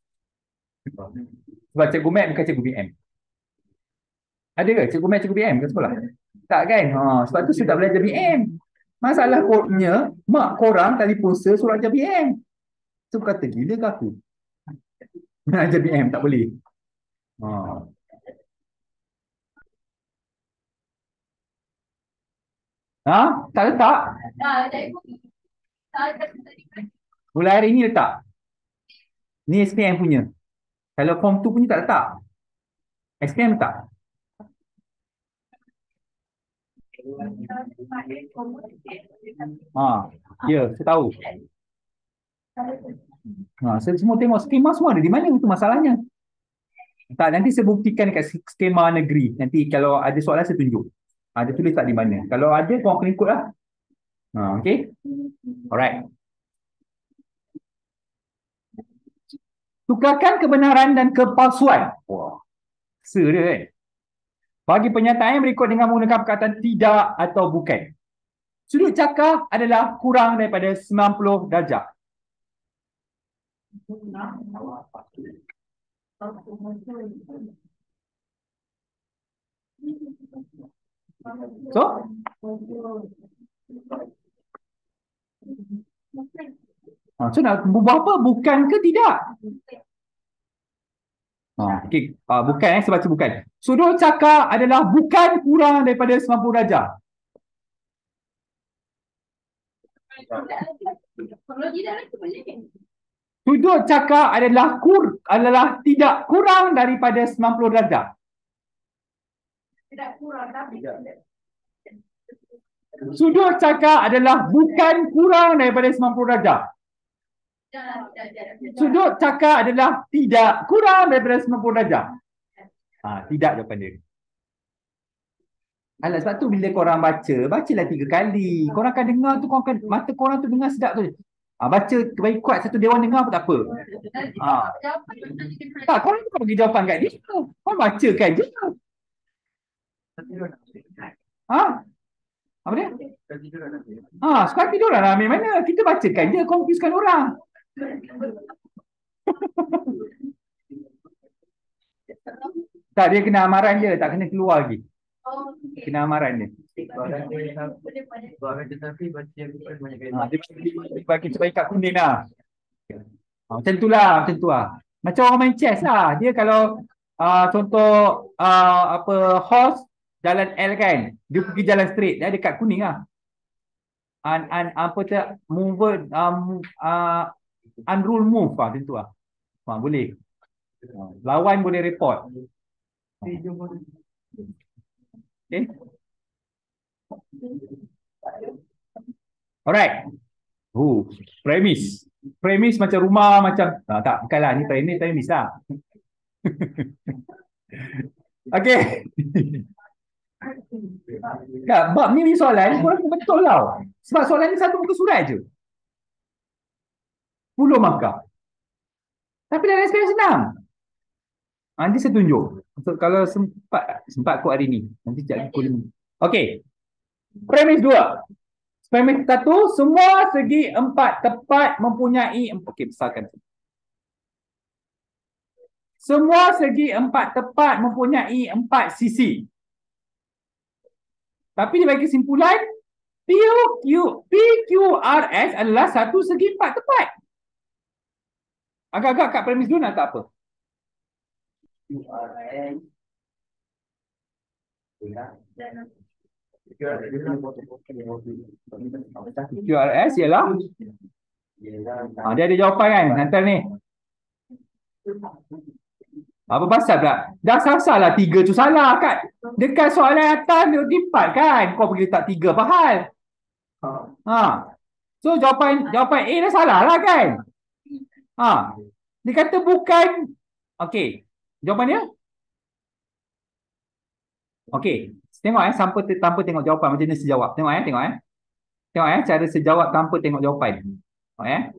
Sebab cikgu mat bukan cikgu BM. Ada ke cikgu mat, cikgu BM ke sekolah? Tak kan? Sebab tu saya tak belajar BM. Masalah kodnya, mak korang telefon saya suruh ajar BM. So kata gila ke aku? Nak ajar BM tak boleh. Tak letak? Mulai hari ni letak. Ni SPM punya. Kalau form 2 punya tak letak. SPM letak. Ya, saya tahu. Saya semua tengok skema semua ada di mana, itu masalahnya. Tak, nanti saya buktikan kat skema negeri. Nanti kalau ada soalan saya tunjuk. Dia tulis tak di mana. Kalau ada, korang kena ikut lah. Okay. Alright. Tukarkan kebenaran dan kepalsuan. Wah. Dia kan. Bagi pernyataan yang berikut dengan menggunakan perkataan tidak atau bukan. Sudut cakar adalah kurang daripada 90 darjah. So? So nak ubah apa? Bukan ke tidak? Okay. Bukan, saya baca bukan. Sudut cakar adalah bukan kurang daripada 90 darjah. Sudut cakar adalah tidak kurang daripada 90 darjah. Sudut cakar adalah bukan kurang daripada 90 darjah. Sudut cakar adalah tidak kurang daripada 90 darjah. Tidak jawapan dia. Alah, sebab tu bila korang bacalah 3 kali. Korang akan dengar tu, mata korang tu dengar sedap tu. Baca baik kuat satu dewan dengar pun tak apa. Tak, korang tu bagi jawapan kat dia. Korang bacakan je. Apa dia? Sekarang tidur lah ambil mana? Kita bacakan je, confusekan orang. Tak, dia kena amaran je, tak kena keluar lagi. kena amaran dia. Soalan tetapi baca bukan banyak kali. Dia bagi supaya kat kuning lah. Macam tu lah, macam tu lah. Macam orang main chess lah. Dia kalau contoh apa horse jalan L kan, dia pergi jalan straight, dia dekat kuning lah. Apa tu move unrule move lah, macam tu lah. Boleh. Lawan boleh report. Okay. Alright. Premise. Premise macam rumah, macam tak, bukanlah ni premise lah. Okay. Tak, bab ni soalan korang betul tau. Sebab soalan ni satu muka surat je. 10 markah. Tapi dalam SPM senang. Nanti saya tunjuk. Kalau sempat kot hari ni. Nanti sekejap pukul 5. Okay. Premis 2. Premis 1, semua segi 4 tepat mempunyai... Okay, besarkan. Semua segi 4 tepat mempunyai 4 sisi. Tapi dia bagi kesimpulan, PQRS adalah satu segi 4 tepat. Agak-agak kat premis 2 nak tak apa? QRS ialah dia ada jawapan kan hantar ni. Apa pasal pula? Dah salah 3 tu salah kan. Dekat soalan atas dia 4 kan. Kau pergi letak 3 apa hal? So jawapan A dah salah lah kan. Dia kata bukan. Okey. Jawapan dia? Okey. Tengok tanpa tengok jawapan macam ni sejawab. Tengok cara sejawab tanpa tengok jawapan. Tengok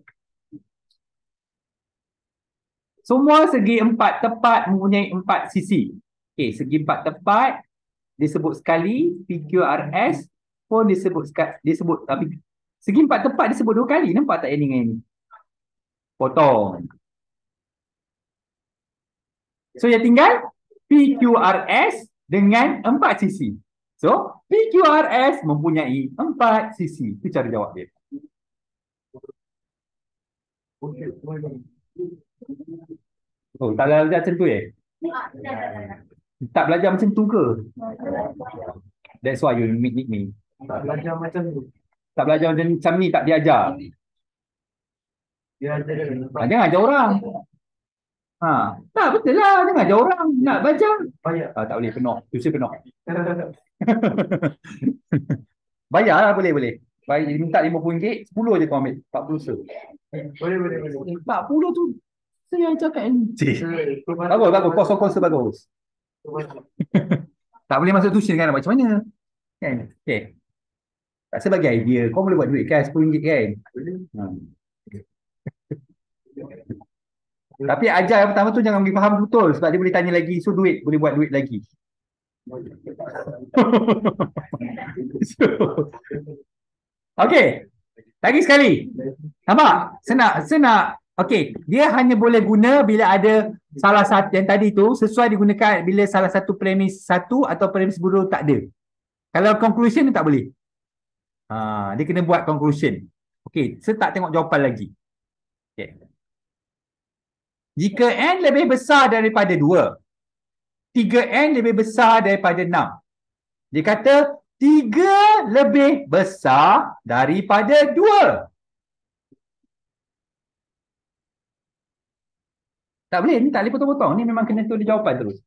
Semua segi 4 tepat mempunyai 4 sisi. Okey, segi 4 tepat disebut sekali, PQRS pun disebut tapi segi 4 tepat disebut 2 kali. Nampak tak ini dengan ini? Potong. So yang tinggal PQRS dengan 4 sisi. So PQRS mempunyai 4 sisi. Itu cara jawab dia. Oh, tak belajar macam tu Tak belajar macam tu ke? That's why you meet me. Tak belajar macam tu. Tak belajar macam ni, tak diajar. Jangan ajar orang. Tak betul lah. Jangan ajar orang. Nak belajar. Tak boleh, penuh. Tulis penuh. Bayar lah, boleh. Minta RM50, 10 je kau ambil. 40 se. Boleh. 40 tu saya yang cakap ni. Bagus. Kos bagus. Tak boleh masuk tuition kan, macam mana? Kan? Okay. Tak sebagai idea. Kau boleh buat duit kan, RM10 kan? Tapi ajar yang pertama tu jangan bagi faham betul. Sebab dia boleh tanya lagi. So boleh buat duit lagi. Okay. Lagi sekali. Nampak? Senang. Okey, dia hanya boleh guna bila ada salah satu yang tadi tu sesuai digunakan bila salah satu premis 1 atau premis 2 tak ada. Kalau conclusion dia tak boleh. Dia kena buat conclusion. Okey, saya tak tengok jawapan lagi. Okey. Jika n lebih besar daripada 2, 3n lebih besar daripada 6. Dia kata 3 lebih besar daripada 2. Tak boleh, ni tak boleh potong-potong. Ni memang kena tulis jawapan terus.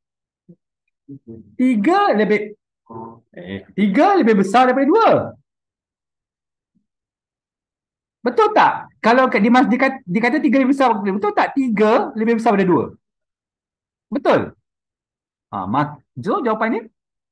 3 lebih besar daripada 2. Betul tak? Kalau dia kata 3 lebih besar, betul tak? 3 lebih besar daripada 2. Betul? So jawapannya?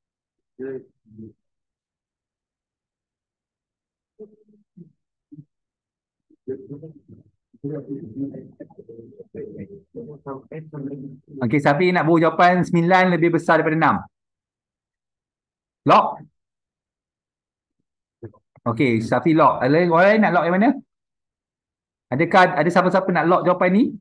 Okey, Safi nak beri jawapan 9 lebih besar daripada 6. Lock? Okey, Safi lock. Orang lain nak lock yang mana? Adakah ada siapa-siapa nak lock jawapan ni?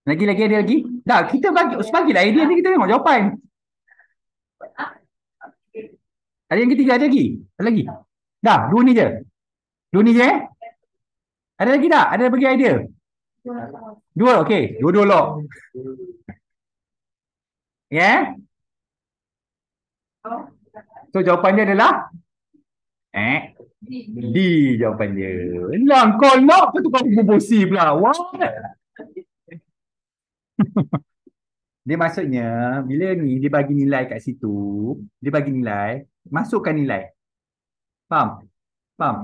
Lagi ada lagi. Dah, kita bagilah idea ni, kita tengok jawapan. Ada yang ketiga, ada lagi? Ada lagi? Dah, dua ni je. Dua ni je eh? Ada lagi tak? Ada bagi idea? Dua, okey. Dua-dua lock. Ya? Yeah? So, jawapan dia adalah D jawapan dia. Lang, kau lock ke tu kau berbosi pula? What? Dia maksudnya, bila ni dia bagi nilai kat situ, dia bagi nilai, masukkan nilai. Faham? Faham?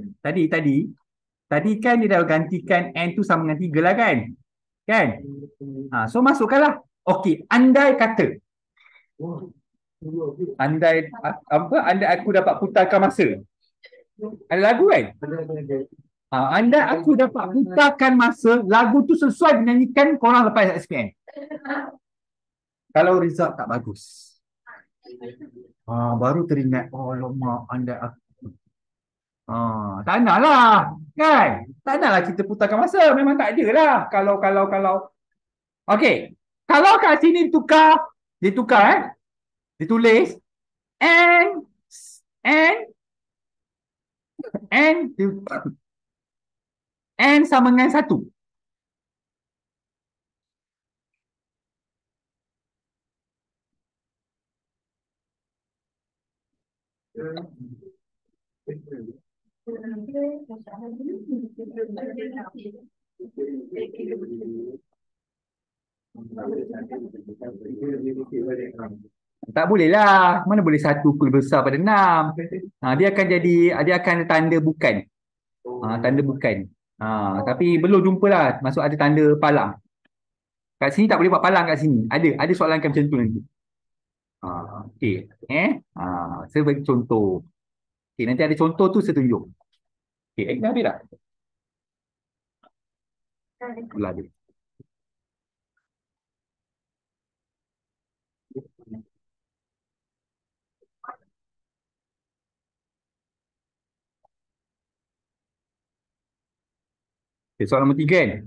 Tadi kan dia dah gantikan N tu sama dengan 3 lah kan? Kan? So masukkanlah. Okey, andai kata. Andai aku dapat putarkan masa. Ada lagu kan? Andai aku dapat putarkan masa, lagu tu sesuai dinyanyikan, korang lepas SPM. Kalau result tak bagus. Baru teringat, lama andai aku. Tak nak lah. Kan? Tak nak lah kita putarkan masa. Memang tak ada lah. Kalau. Okey. Kalau kat sini dia tukar dia tulis N sama dengan 1. Tak boleh lah. Mana boleh 1 lebih besar pada 6. Dia akan tanda bukan. Tanda bukan. Tapi belum jumpa lah. Maksud ada tanda palang. Kat sini tak boleh buat palang kat sini. Ada soalan macam tu nanti. Okey. Saya bagi contoh. Okey, nanti ada contoh tu saya tunjuk. Okey, dah habis tak? Belah dia. Okay, soalan nombor 3 kan?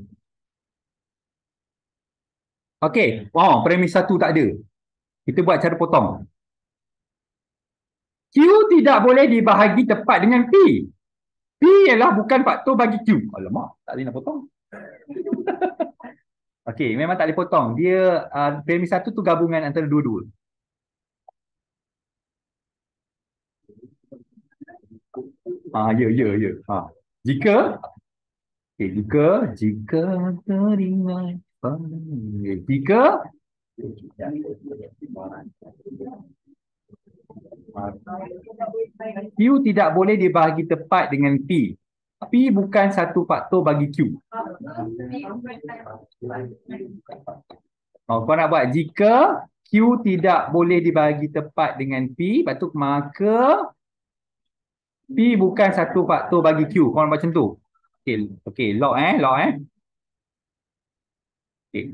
Okey. Premis 1 tak ada. Kita buat cara potong. Q tidak boleh dibahagi tepat dengan P. P ialah bukan faktor bagi Q. Alamak, tak boleh nak potong. Okey, memang tak boleh potong. Dia premis 1 tu gabungan antara dua-dua. Ya. Jika teringat jika Q tidak boleh dibahagi tepat dengan P. P bukan satu faktor bagi Q. Kau nak buat jika Q tidak boleh dibahagi tepat dengan P, maka P bukan satu faktor bagi Q. Kau nak buat macam tu. Okey, lock. Okay.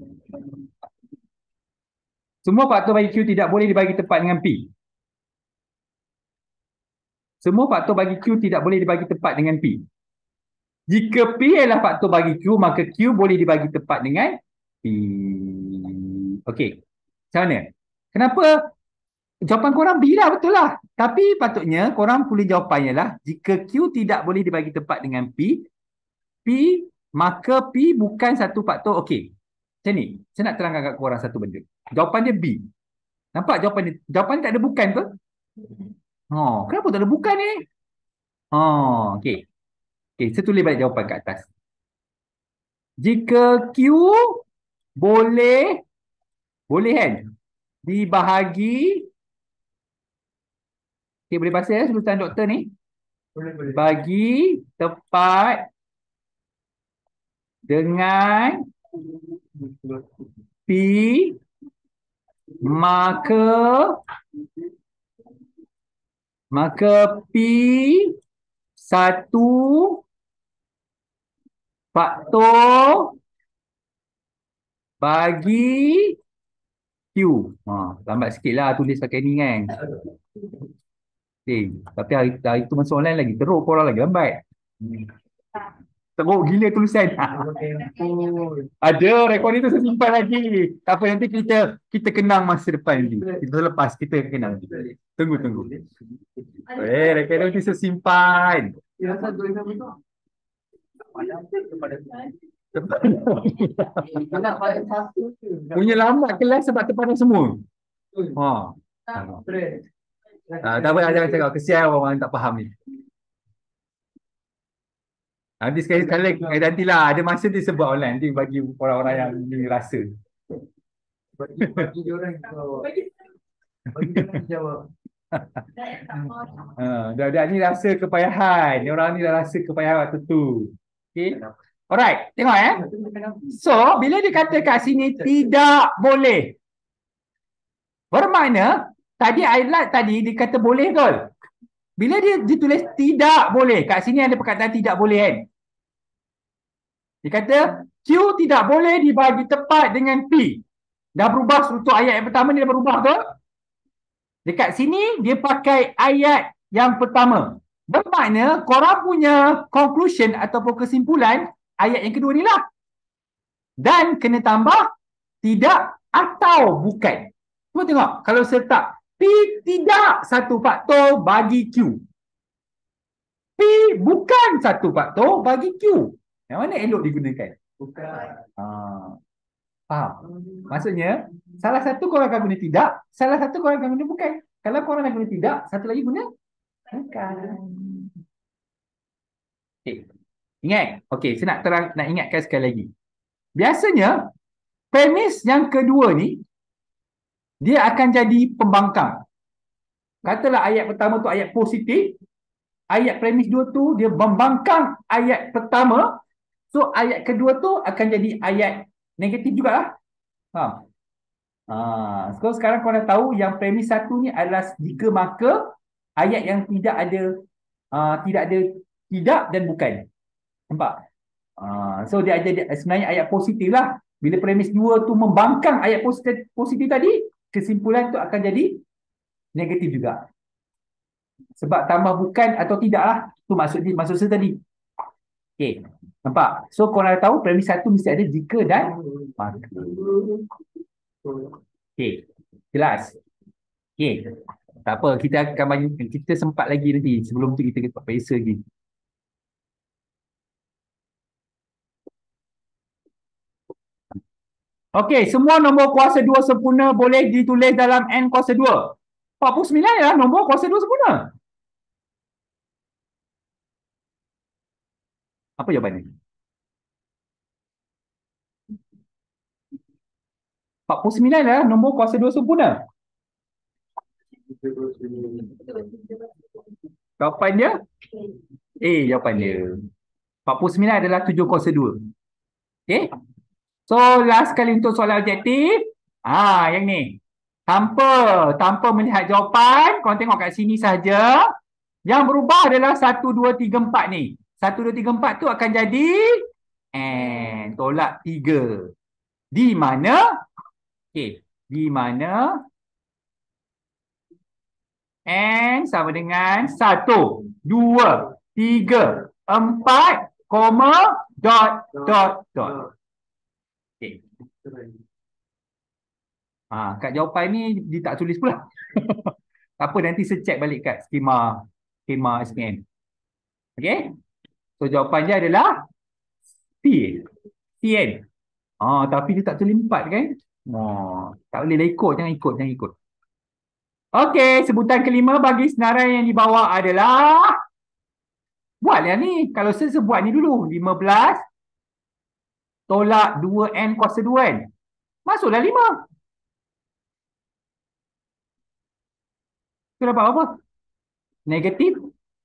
Semua faktor bagi Q tidak boleh dibagi tepat dengan P. Semua faktor bagi Q tidak boleh dibagi tepat dengan P. Jika P adalah faktor bagi Q, maka Q boleh dibagi tepat dengan P. Okey. Macam mana? Kenapa? Jawapan korang B lah, betul lah. Tapi patutnya korang boleh jawapannya lah. Jika Q tidak boleh dibagi tepat dengan P, maka P bukan satu faktor. Okey. Macam ni. Saya nak terangkan kat korang satu benda. Jawapan dia B. Nampak jawapan dia? Jawapan tak ada bukan ke? Kenapa tak ada bukan ni? Okey. Saya tulis balik jawapan kat atas. Jika Q boleh kan? Dibahagi. Boleh baca tulisan doktor ni? Bagi tepat dengan P, maka P satu faktor bagi Q. Lambat sikit lah tulis pakai ni kan. Tapi hari tu masuk online lagi teruk, korang lagi lambat. Teruk gila tulisan. Ada recording tu saya simpan lagi. Tak apa, nanti kita kenang masa depan ni. Kita lepas kita kenang. Tunggu. Recording tu saya simpan. Punya lambat kelas sebab terpandang semua. Ha. Tak apa, jangan cakap. Kesian orang tak faham ni. Nanti sekali nantilah ada masa dia sebut online, nanti bagi orang-orang yang ni rasa. Bagi dia orang jawab. Bagi dia orang jawab. Dah ni rasa kepayahan. Orang ni dah rasa kepayahan waktu tu. Okay. Alright, tengok So, bila dia kata kat sini tidak boleh, bermakna tadi highlight tadi dia kata boleh betul. Bila dia ditulis tidak boleh, kat sini ada perkataan tidak boleh kan. Dia kata Q tidak boleh dibagi tepat dengan P. Dah berubah struktur ayat yang pertama ni, dah berubah betul. Dekat sini dia pakai ayat yang pertama. Bermakna korang punya conclusion ataupun kesimpulan ayat yang kedua ni lah. Dan kena tambah tidak atau bukan. Cuba tengok kalau serta P tidak satu faktor bagi Q. P bukan satu faktor bagi Q. Yang mana elok digunakan? Bukan. Faham? Maksudnya salah satu korang akan guna tidak, salah satu korang akan guna bukan. Kalau korang nak guna tidak, satu lagi guna bukan. Okay. Ingat? Okey, saya nak ingatkan sekali lagi. Biasanya premis yang kedua ni dia akan jadi pembangkang. Katalah ayat pertama tu ayat positif, ayat premis dua tu dia membangkang ayat pertama. So ayat kedua tu akan jadi ayat negatif jugalah. Faham? So sekarang kau dah tahu yang premis satu ni adalah jika maka ayat yang tidak ada tidak dan bukan. Nampak? So dia ada sebenarnya ayat positif lah. Bila premis dua tu membangkang ayat positif tadi, kesimpulan tu akan jadi negatif juga. Sebab tambah bukan atau tidak lah. Tu maksud saya tadi. Okay. Nampak? So korang dah tahu premis satu mesti ada jika dan maka. Okay. Jelas? Okay. Tak apa, kita sempat lagi nanti. Sebelum tu kita buat pesa lagi. Okey, semua nombor kuasa 2 sempurna boleh ditulis dalam N kuasa 2. 49 ialah nombor kuasa 2 sempurna. Apa jawapannya? 49 adalah nombor kuasa 2 sempurna. Jawapan dia? Jawapan dia. 49 adalah 7 kuasa 2. Okey. So last kali untuk soalan objektif. Yang ni. Tanpa melihat jawapan, korang tengok kat sini saja. Yang berubah adalah 1 2 3 4 ni. 1 2 3 4 tu akan jadi N tolak 3. Di mana? Okey, di mana N sama dengan 1 2 3 4, dot. Okay. Kat jawapan ni dia tak tulis pula. Tak apa, nanti saya check balik kat skema SPM. Okay. So jawapan dia adalah CN. Tapi dia tak tulis 4 kan? Tak boleh lah ikut. Jangan ikut. Okay, sebutan kelima bagi senarai yang di bawah adalah buatlah ni. Kalau saya buat ni dulu. 15 tolak 2N kuasa 2 kan. Masuklah 5. Itu dapat apa? Negatif.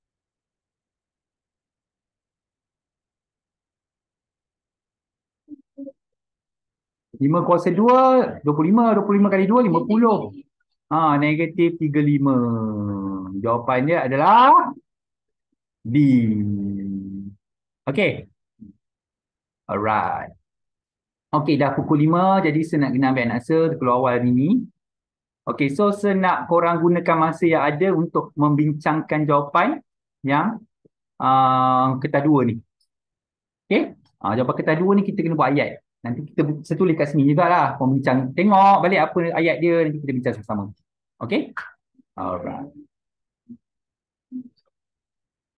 Lima kuasa 2, 25 kali 2, 50. Negatif 35. Jawapannya adalah D. Okay. Alright. Okay, dah pukul 5. Jadi saya nak kena ambil answer keluar awal ni. Okay, so saya nak korang gunakan masa yang ada untuk membincangkan jawapan yang kedua ni. Okey. Jawapan kata 2 ni kita kena buat ayat. Nanti kita setulis kat sini jugalah. Pembincang. Tengok balik apa ayat dia. Nanti kita bincang sama-sama. Okey. Alright.